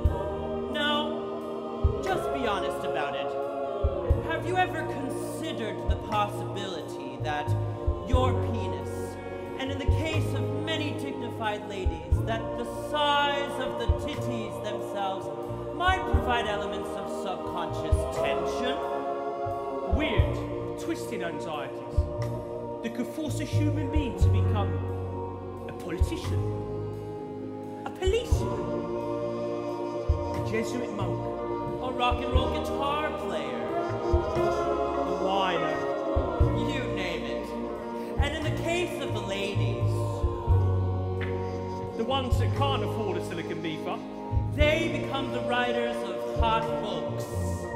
Now, just be honest about it. Have you ever considered the possibility that your penis, and in the case of many dignified ladies, that the size of the titties themselves might provide elements of subconscious tension? Weird, twisted anxieties that could force a human being to become a politician, a policeman, a Jesuit monk, A rock and roll guitar player, a whiner. you name it. And in the case of the ladies, The ones that can't afford a silicon beaver. they become the writers of hot books.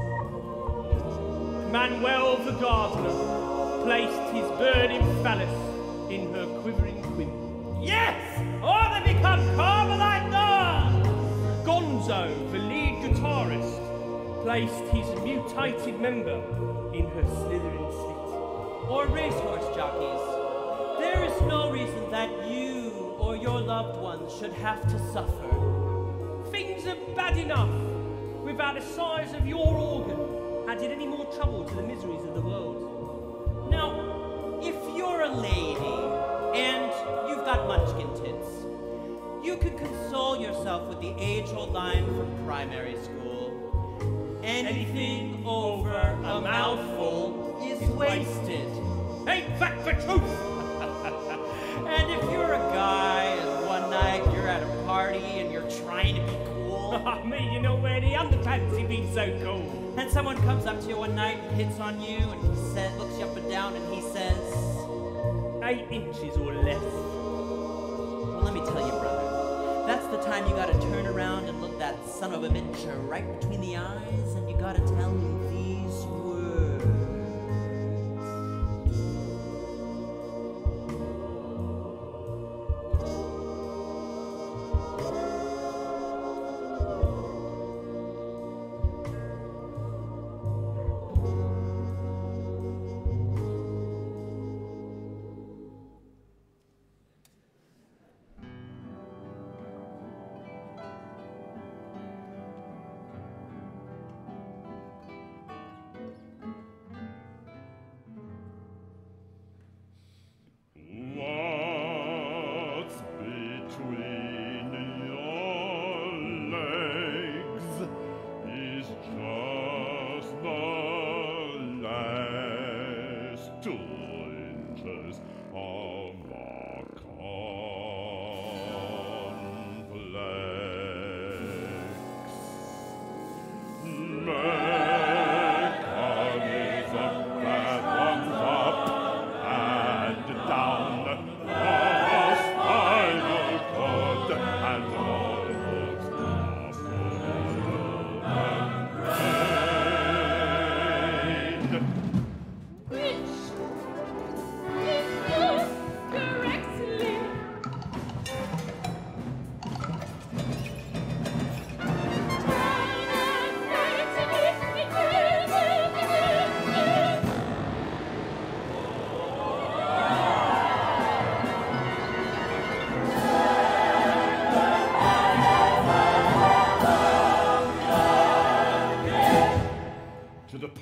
Manuel the gardener placed his burning phallus in her quivering quim. Yes! Or they become Carmelite nuns! Gonzo, the lead guitarist, placed his mutated member in her slithering slit. Or racehorse jockeys. There is no reason that you or your loved ones should have to suffer. Things are bad enough without the size of your organ added any more trouble to the miseries of the world. Now, if you're a lady and you've got munchkin tits, you can console yourself with the age-old line from primary school. Anything over a mouthful is wasted. Ain't that the truth? And if you're a guy and one night you're at a party and you're trying to be cool, I mean, you know where the underpants have been so cool. and someone comes up to you one night and hits on you and he says, looks you up and down and he says, Eight inches or less. well, let me tell you, brother, that's the time you gotta turn around and look that son of a bitch right between the eyes and you gotta tell him these words.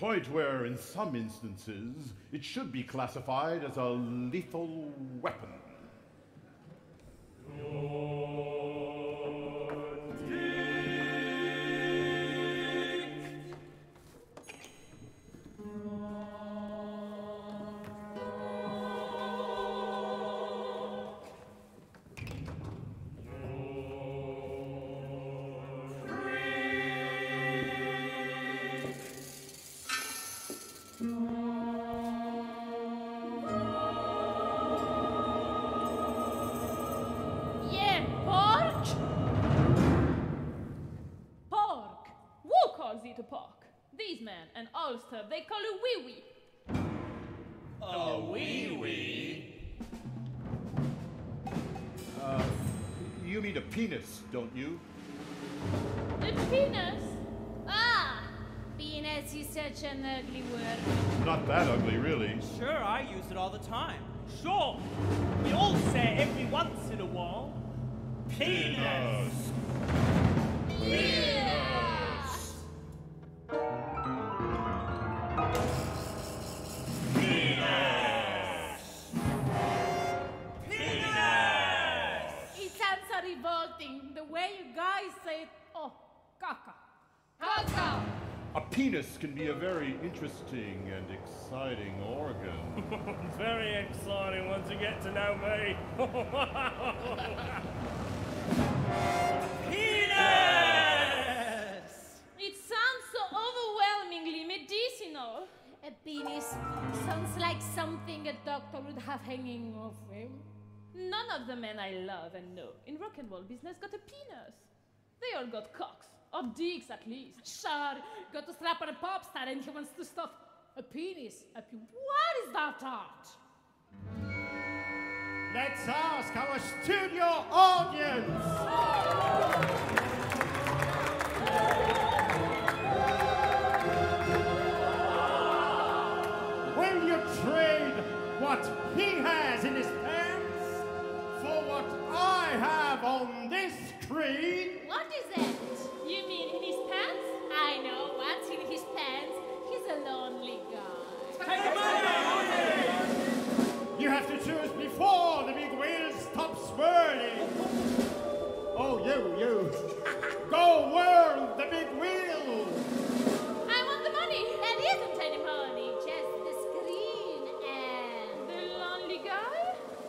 point where, in some instances, it should be classified as a lethal weapon. Yeah, pork! Pork. Who calls it a pork? These men and Ulster, they call it wee-wee. A wee wee. Uh, you mean a penis, don't you? A penis? Ah! Penis is such an ugly word. Not that ugly, really. Sure, I use it all the time. Sure, we all say every once in a while, penis. It sounds so revolting. The way you guys say it. Oh, caca. Caca! A penis can be a very interesting and exciting organ. Very exciting once you get to know me. Penis! It sounds so overwhelmingly medicinal. A penis sounds like something a doctor would have hanging off him. None of the men I love and know in rock and roll business got a penis. They all got cocks, or dicks at least. Sure, got to slap on a pop star and he wants to stuff a penis up you. What is that art? Let's ask our studio audience. Will you trade what he has in his pants for what I have on this screen? What is it? You mean in his pants? I know what's in his pants. He's a lonely guy. You have to choose before the big wheel stops swirling. Oh, you, you. Go whirl the big wheel. I want the money. That isn't any money, just the screen and... The lonely guy?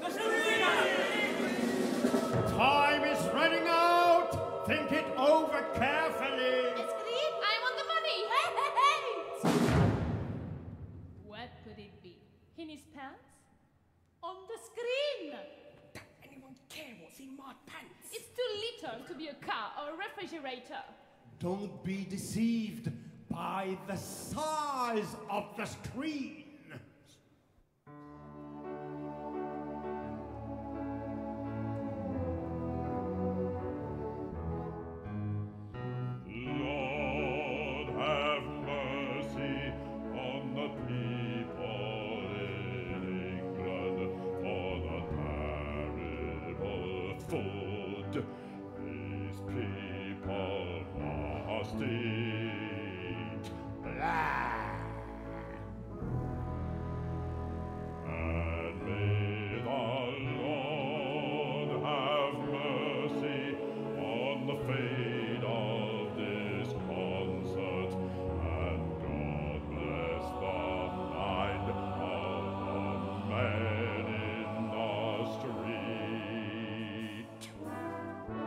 Time is running out. Think it over carefully. The screen? I want the money. What could it be? In his pants? On the screen. Does anyone care what's in my pants? It's too little to be a car or a refrigerator. Don't be deceived by the size of the screen. Lord, have mercy on the people in England for the terrible food these people must eat. Blah! And may the Lord have mercy on the fate of this concert, and God bless the mind of the man in the street.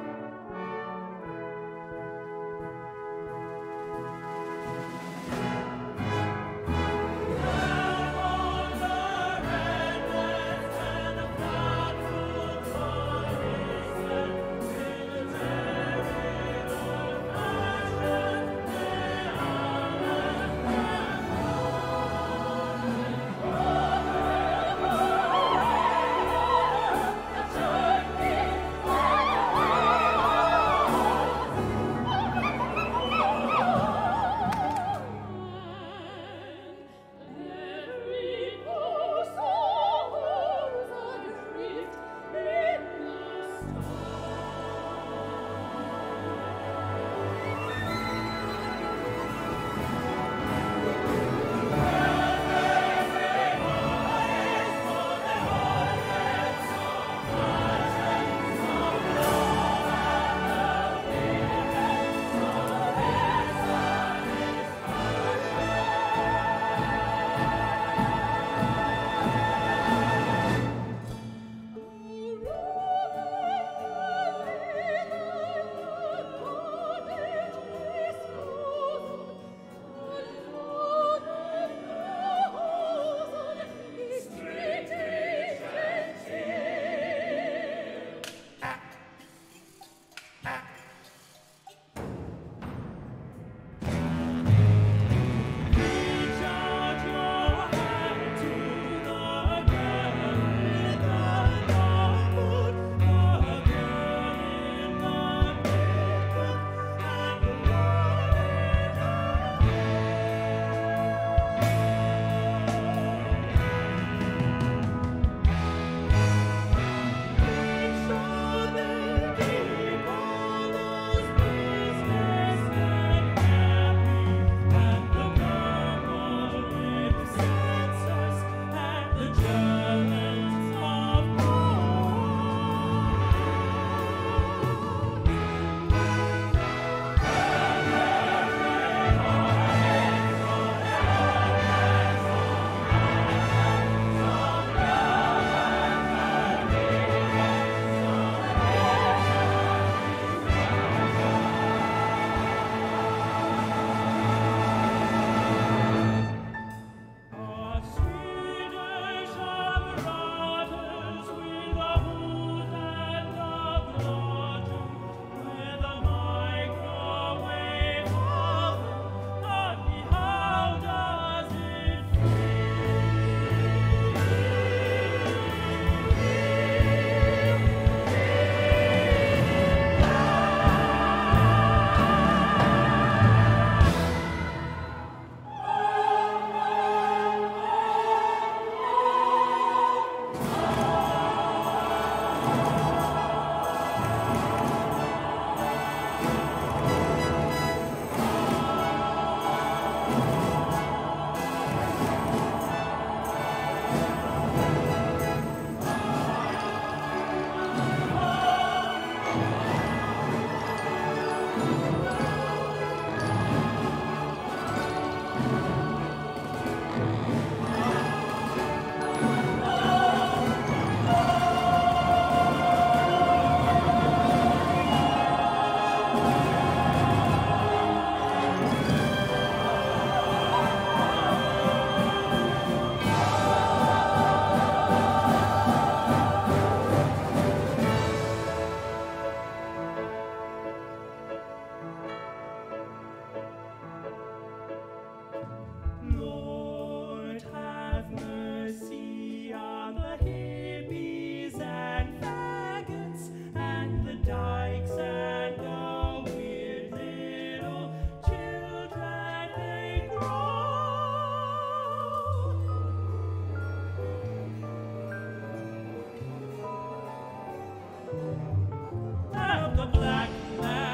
the black man.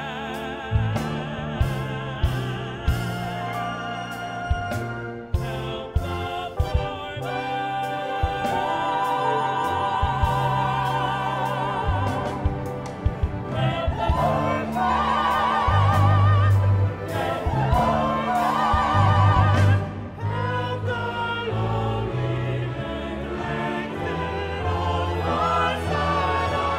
Help the poor man. Help the poor man. Help the poor man. Help the lonely neglected on our side of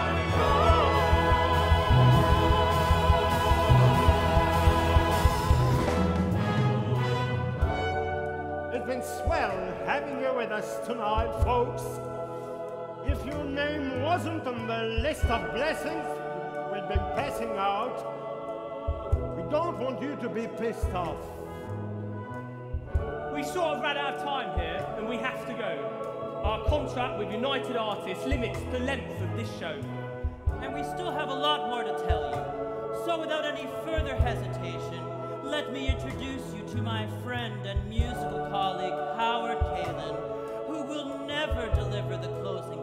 It's been swell having you with us tonight, folks. If your name wasn't on the list of blessings we've been passing out, we don't want you to be pissed off. We sort of ran out of time here, and we have to go. Our contract with United Artists limits the length of this show. And we still have a lot more to tell you. So without any further hesitation, let me introduce you to my friend and musical colleague, Howard Kalin, who will never deliver the closing